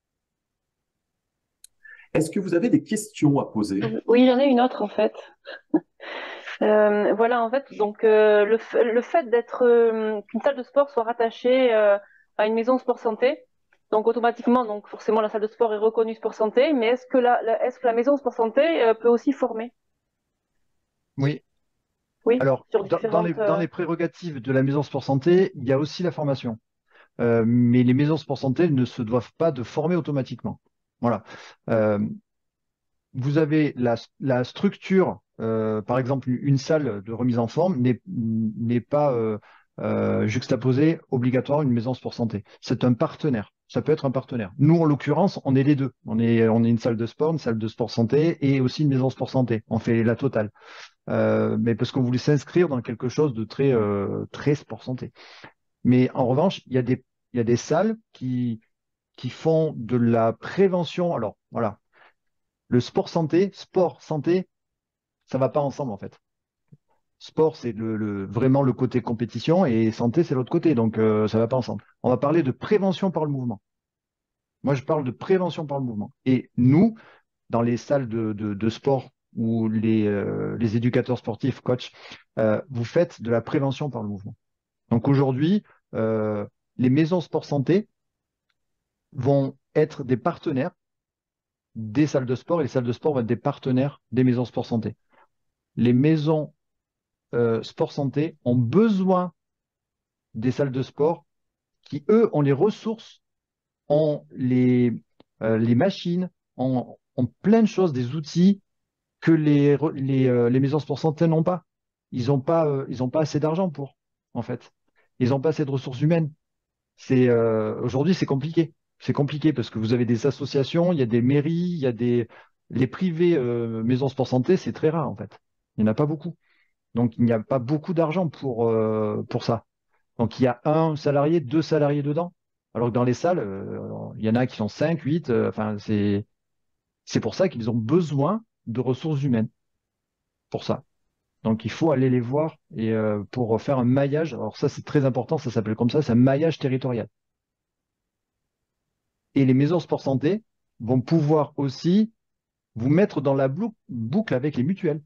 Est-ce que vous avez des questions à poser? Oui, j'en ai une autre en fait. Euh, voilà, en fait, donc euh, le, f- le fait d'être euh, qu'une salle de sport soit rattachée euh, à une maison sport santé, donc automatiquement, donc forcément la salle de sport est reconnue sport santé, mais est-ce que la, la- est-ce que la maison sport santé euh, peut aussi former? Oui. Oui, Alors, sur dans, dans les, différentes. dans euh, les prérogatives de la Maison Sport Santé, il y a aussi la formation. Euh, mais les maisons Sport Santé ne se doivent pas de former automatiquement. Voilà. Euh, vous avez la, la structure, euh, par exemple, une salle de remise en forme n'est n'est pas euh, euh, juxtaposée obligatoire à une maison sport santé. C'est un partenaire. Ça peut être un partenaire. Nous, en l'occurrence, on est les deux. On est, on est une salle de sport, une salle de sport santé et aussi une maison sport santé. On fait la totale. Euh, mais parce qu'on voulait s'inscrire dans quelque chose de très, euh, très sport santé. Mais en revanche, il y a des, il y a des salles qui, qui font de la prévention. Alors, voilà. Le sport santé, sport santé, ça va pas ensemble en fait. Sport, c'est le, le- vraiment le côté compétition et santé, c'est l'autre côté. Donc, euh, ça va pas ensemble. On va parler de prévention par le mouvement. Moi, je parle de prévention par le mouvement. Et nous, dans les salles de, de- de sport où les, euh, les éducateurs sportifs, coachs, euh, vous faites de la prévention par le mouvement. Donc aujourd'hui, euh, les maisons sport santé vont être des partenaires des salles de sport et les salles de sport vont être des partenaires des maisons sport santé. Les maisons euh, sport santé ont besoin des salles de sport qui, eux, ont les ressources, ont les, euh, les machines, ont, ont plein de choses, des outils que les, re- les, euh, les maisons sport santé n'ont pas. Ils n'ont pas, euh, ils ont pas assez d'argent pour, en fait. Ils n'ont pas assez de ressources humaines. C'est, euh, aujourd'hui, c'est compliqué. C'est compliqué parce que vous avez des associations, il y a des mairies, il y a des, les privés, euh, maisons sport santé, c'est très rare, en fait. Il n'y en a pas beaucoup. Donc, il n'y a pas beaucoup d'argent pour, euh, pour ça. Donc, il y a un salarié, deux salariés dedans. Alors que dans les salles, euh, il y en a qui sont cinq, huit. euh, enfin, c'est, c'est pour ça qu'ils ont besoin de ressources humaines pour ça. Donc, il faut aller les voir et euh, pour faire un maillage. Alors, ça, c'est très important. Ça s'appelle comme ça. C'est un maillage territorial. Et les maisons sport santé vont pouvoir aussi vous mettre dans la blou- boucle avec les mutuelles.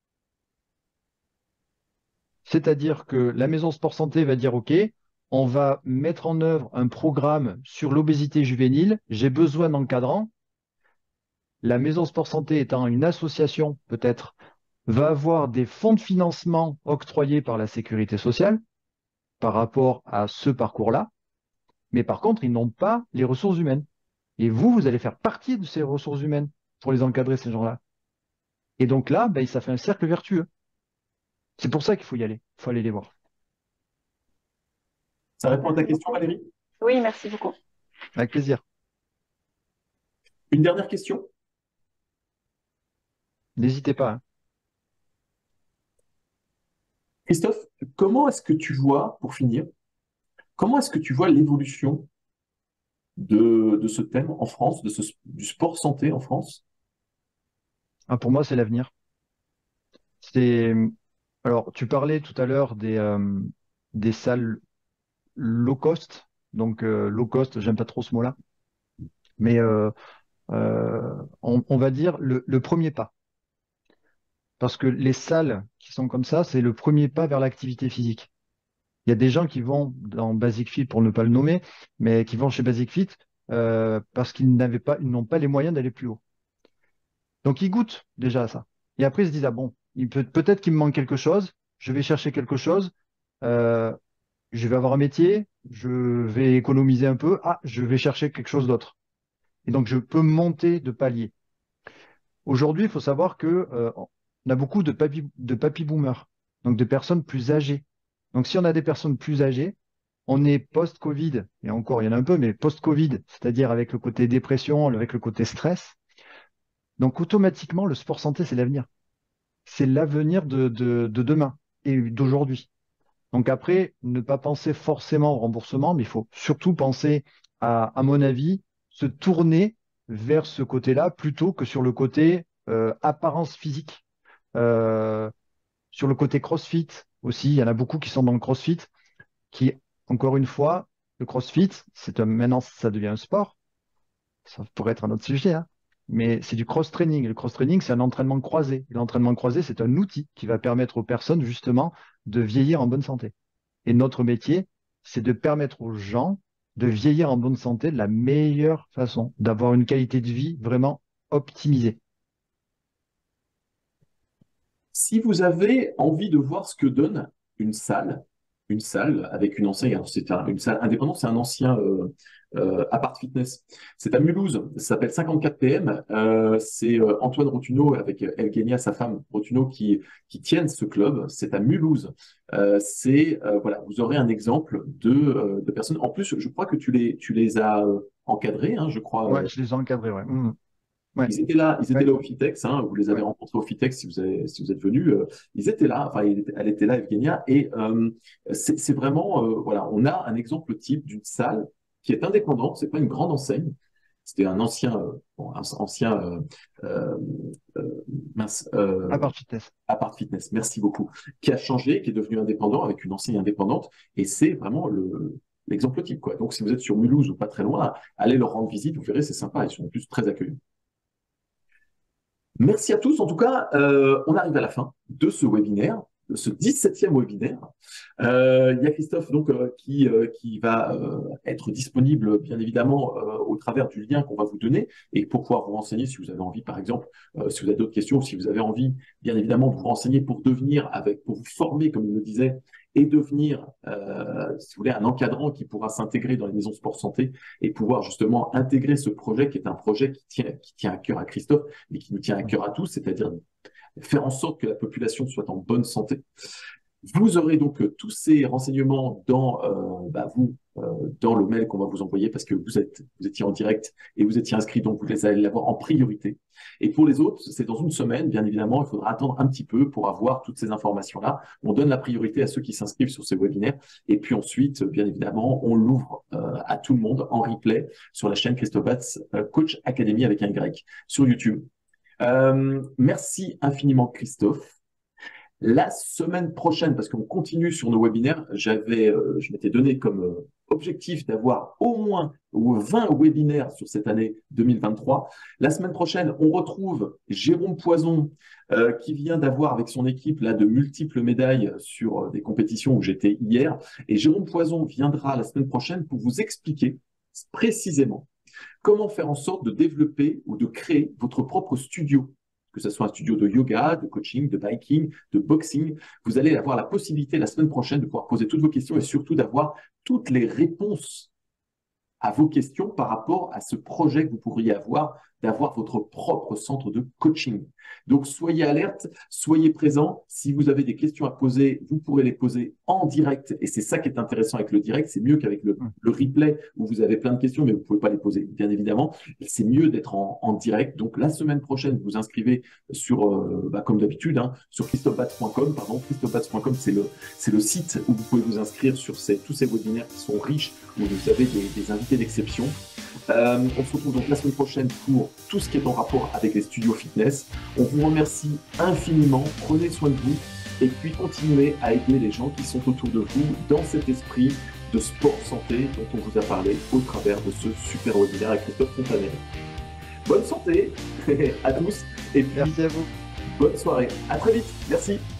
C'est-à-dire que la maison sport santé va dire, OK, on va mettre en œuvre un programme sur l'obésité juvénile. J'ai besoin d'encadrants. La maison sport santé étant une association, peut-être, va avoir des fonds de financement octroyés par la sécurité sociale par rapport à ce parcours-là. Mais par contre, ils n'ont pas les ressources humaines. Et vous, vous allez faire partie de ces ressources humaines pour les encadrer, ces gens-là. Et donc là, ben, ça fait un cercle vertueux. C'est pour ça qu'il faut y aller. Il faut aller les voir. Ça répond à ta Merci question, beaucoup. Valérie? Oui, merci beaucoup. Avec plaisir. Une dernière question. N'hésitez pas, hein. Christophe, comment est-ce que tu vois, pour finir, comment est-ce que tu vois l'évolution de, de ce thème en France, de ce, du sport santé en France? Ah, pour moi, c'est l'avenir. C'est... Alors, tu parlais tout à l'heure des, euh, des salles low cost. Donc, euh, low cost, j'aime pas trop ce mot-là. Mais euh, euh, on, on va dire le, le premier pas. Parce que les salles qui sont comme ça, c'est le premier pas vers l'activité physique. Il y a des gens qui vont dans Basic Fit, pour ne pas le nommer, mais qui vont chez Basic Fit euh, parce qu'ils n'avaient pas, ils n'ont pas les moyens d'aller plus haut. Donc ils goûtent déjà à ça. Et après ils se disent, ah bon, il peut, peut-être qu'il me manque quelque chose, je vais chercher quelque chose, euh, je vais avoir un métier, je vais économiser un peu, ah, je vais chercher quelque chose d'autre. Et donc je peux monter de palier. Aujourd'hui, il faut savoir que euh, on a beaucoup de papy, de papy boomers, donc de personnes plus âgées. Donc si on a des personnes plus âgées, on est post-Covid, et encore, il y en a un peu, mais post-Covid, c'est-à-dire avec le côté dépression, avec le côté stress. Donc automatiquement, le sport santé, c'est l'avenir. C'est l'avenir de, de, de demain et d'aujourd'hui. Donc après, ne pas penser forcément au remboursement, mais il faut surtout penser à, à mon avis, se tourner vers ce côté-là plutôt que sur le côté euh, apparence physique. Euh, sur le côté CrossFit aussi, il y en a beaucoup qui sont dans le CrossFit, qui, encore une fois, le CrossFit, c'est un, maintenant ça devient un sport, ça pourrait être un autre sujet, hein, mais c'est du cross-training. Le cross-training, c'est un entraînement croisé. Et l'entraînement croisé, c'est un outil qui va permettre aux personnes justement de vieillir en bonne santé. Et notre métier, c'est de permettre aux gens de vieillir en bonne santé de la meilleure façon, d'avoir une qualité de vie vraiment optimisée. Si vous avez envie de voir ce que donne une salle, une salle avec une enseigne, alors c'est un- une salle indépendante, c'est un ancien euh, euh, appart fitness. C'est à Mulhouse, ça s'appelle cinquante-quatre P M. Euh, c'est euh, Antoine Rotuno avec Evgenia, sa femme Rotuno, qui, qui tiennent ce club. C'est à Mulhouse. Euh, c'est, euh, voilà, vous aurez un exemple de, euh, de personnes. En plus, je crois que tu les, tu les as euh, encadrés, hein, je crois. Ouais, euh, je les ai encadrés, ouais. Mmh. Ouais, Ils étaient là, ils étaient ouais, là au Fitex, hein, vous les avez ouais. rencontrés au Fitex si vous avez, si vous êtes venus. Euh, ils étaient là, enfin, il était- elle était là, Evgenia, et euh, c'est c'est vraiment, euh, voilà, on a un exemple type d'une salle qui est indépendante, c'est pas une grande enseigne. C'était un ancien, euh, bon, un ancien euh, euh, euh, mince, À euh, part fitness. Apart Fitness, merci beaucoup, qui a changé, qui est devenu indépendant avec une enseigne indépendante, et c'est vraiment le l'exemple type, quoi. Donc, si vous êtes sur Mulhouse ou pas très loin, allez leur rendre visite, vous verrez, c'est sympa, ils sont en plus très accueillants. Merci à tous. En tout cas, euh, on arrive à la fin de ce webinaire, de ce dix-septième webinaire. Euh, il y a Christophe donc, euh, qui, euh, qui va euh, être disponible, bien évidemment, euh, au travers du lien qu'on va vous donner et pour pouvoir vous renseigner si vous avez envie, par exemple, euh, si vous avez d'autres questions, si vous avez envie, bien évidemment, de vous renseigner pour devenir, avec, pour vous former, comme il le disait, et devenir, euh, si vous voulez, un encadrant qui pourra s'intégrer dans les maisons sport santé et pouvoir justement intégrer ce projet qui est un projet qui tient, qui tient à cœur à Christophe, mais qui nous tient à cœur à tous, c'est-à-dire faire en sorte que la population soit en bonne santé. Vous aurez donc euh, tous ces renseignements dans, euh, bah, vous, euh, dans le mail qu'on va vous envoyer parce que vous, êtes, vous étiez en direct et vous étiez inscrit, donc vous les allez l'avoir en priorité. Et pour les autres, c'est dans une semaine, bien évidemment, il faudra attendre un petit peu pour avoir toutes ces informations-là. On donne la priorité à ceux qui s'inscrivent sur ces webinaires. Et puis ensuite, bien évidemment, on l'ouvre euh, à tout le monde en replay sur la chaîne Christophe Batz, euh, Coach Academy avec un Y sur YouTube. Euh, merci infiniment, Christophe. La semaine prochaine, parce qu'on continue sur nos webinaires, j'avais, euh, je m'étais donné comme euh, objectif d'avoir au moins vingt webinaires sur cette année deux mille vingt-trois. La semaine prochaine, on retrouve Jérôme Poison, euh, qui vient d'avoir avec son équipe là de multiples médailles sur euh, des compétitions où j'étais hier. Et Jérôme Poison viendra la semaine prochaine pour vous expliquer précisément comment faire en sorte de développer ou de créer votre propre studio, que ce soit un studio de yoga, de coaching, de biking, de boxing. Vous allez avoir la possibilité la semaine prochaine de pouvoir poser toutes vos questions et surtout d'avoir toutes les réponses à vos questions par rapport à ce projet que vous pourriez avoir, d'avoir votre propre centre de coaching. Donc, soyez alerte, soyez présents. Si vous avez des questions à poser, vous pourrez les poser en direct. Et c'est ça qui est intéressant avec le direct. C'est mieux qu'avec le, le replay où vous avez plein de questions, mais vous ne pouvez pas les poser, bien évidemment. C'est mieux d'être en, en direct. Donc, la semaine prochaine, vous vous inscrivez sur, euh, bah, comme d'habitude, hein, sur christophe batz point com. Pardon, christophe batz point com, c'est le, c'est le site où vous pouvez vous inscrire sur ces, tous ces webinaires qui sont riches, où vous avez des, des invités d'exception. Euh, on se retrouve donc la semaine prochaine pour tout ce qui est en rapport avec les studios fitness. On vous remercie infiniment, prenez soin de vous et puis continuez à aider les gens qui sont autour de vous dans cet esprit de sport santé dont on vous a parlé au travers de ce super webinaire avec Christophe Fontanelle. Bonne santé à tous et puis Merci à vous. bonne soirée. À très vite. Merci.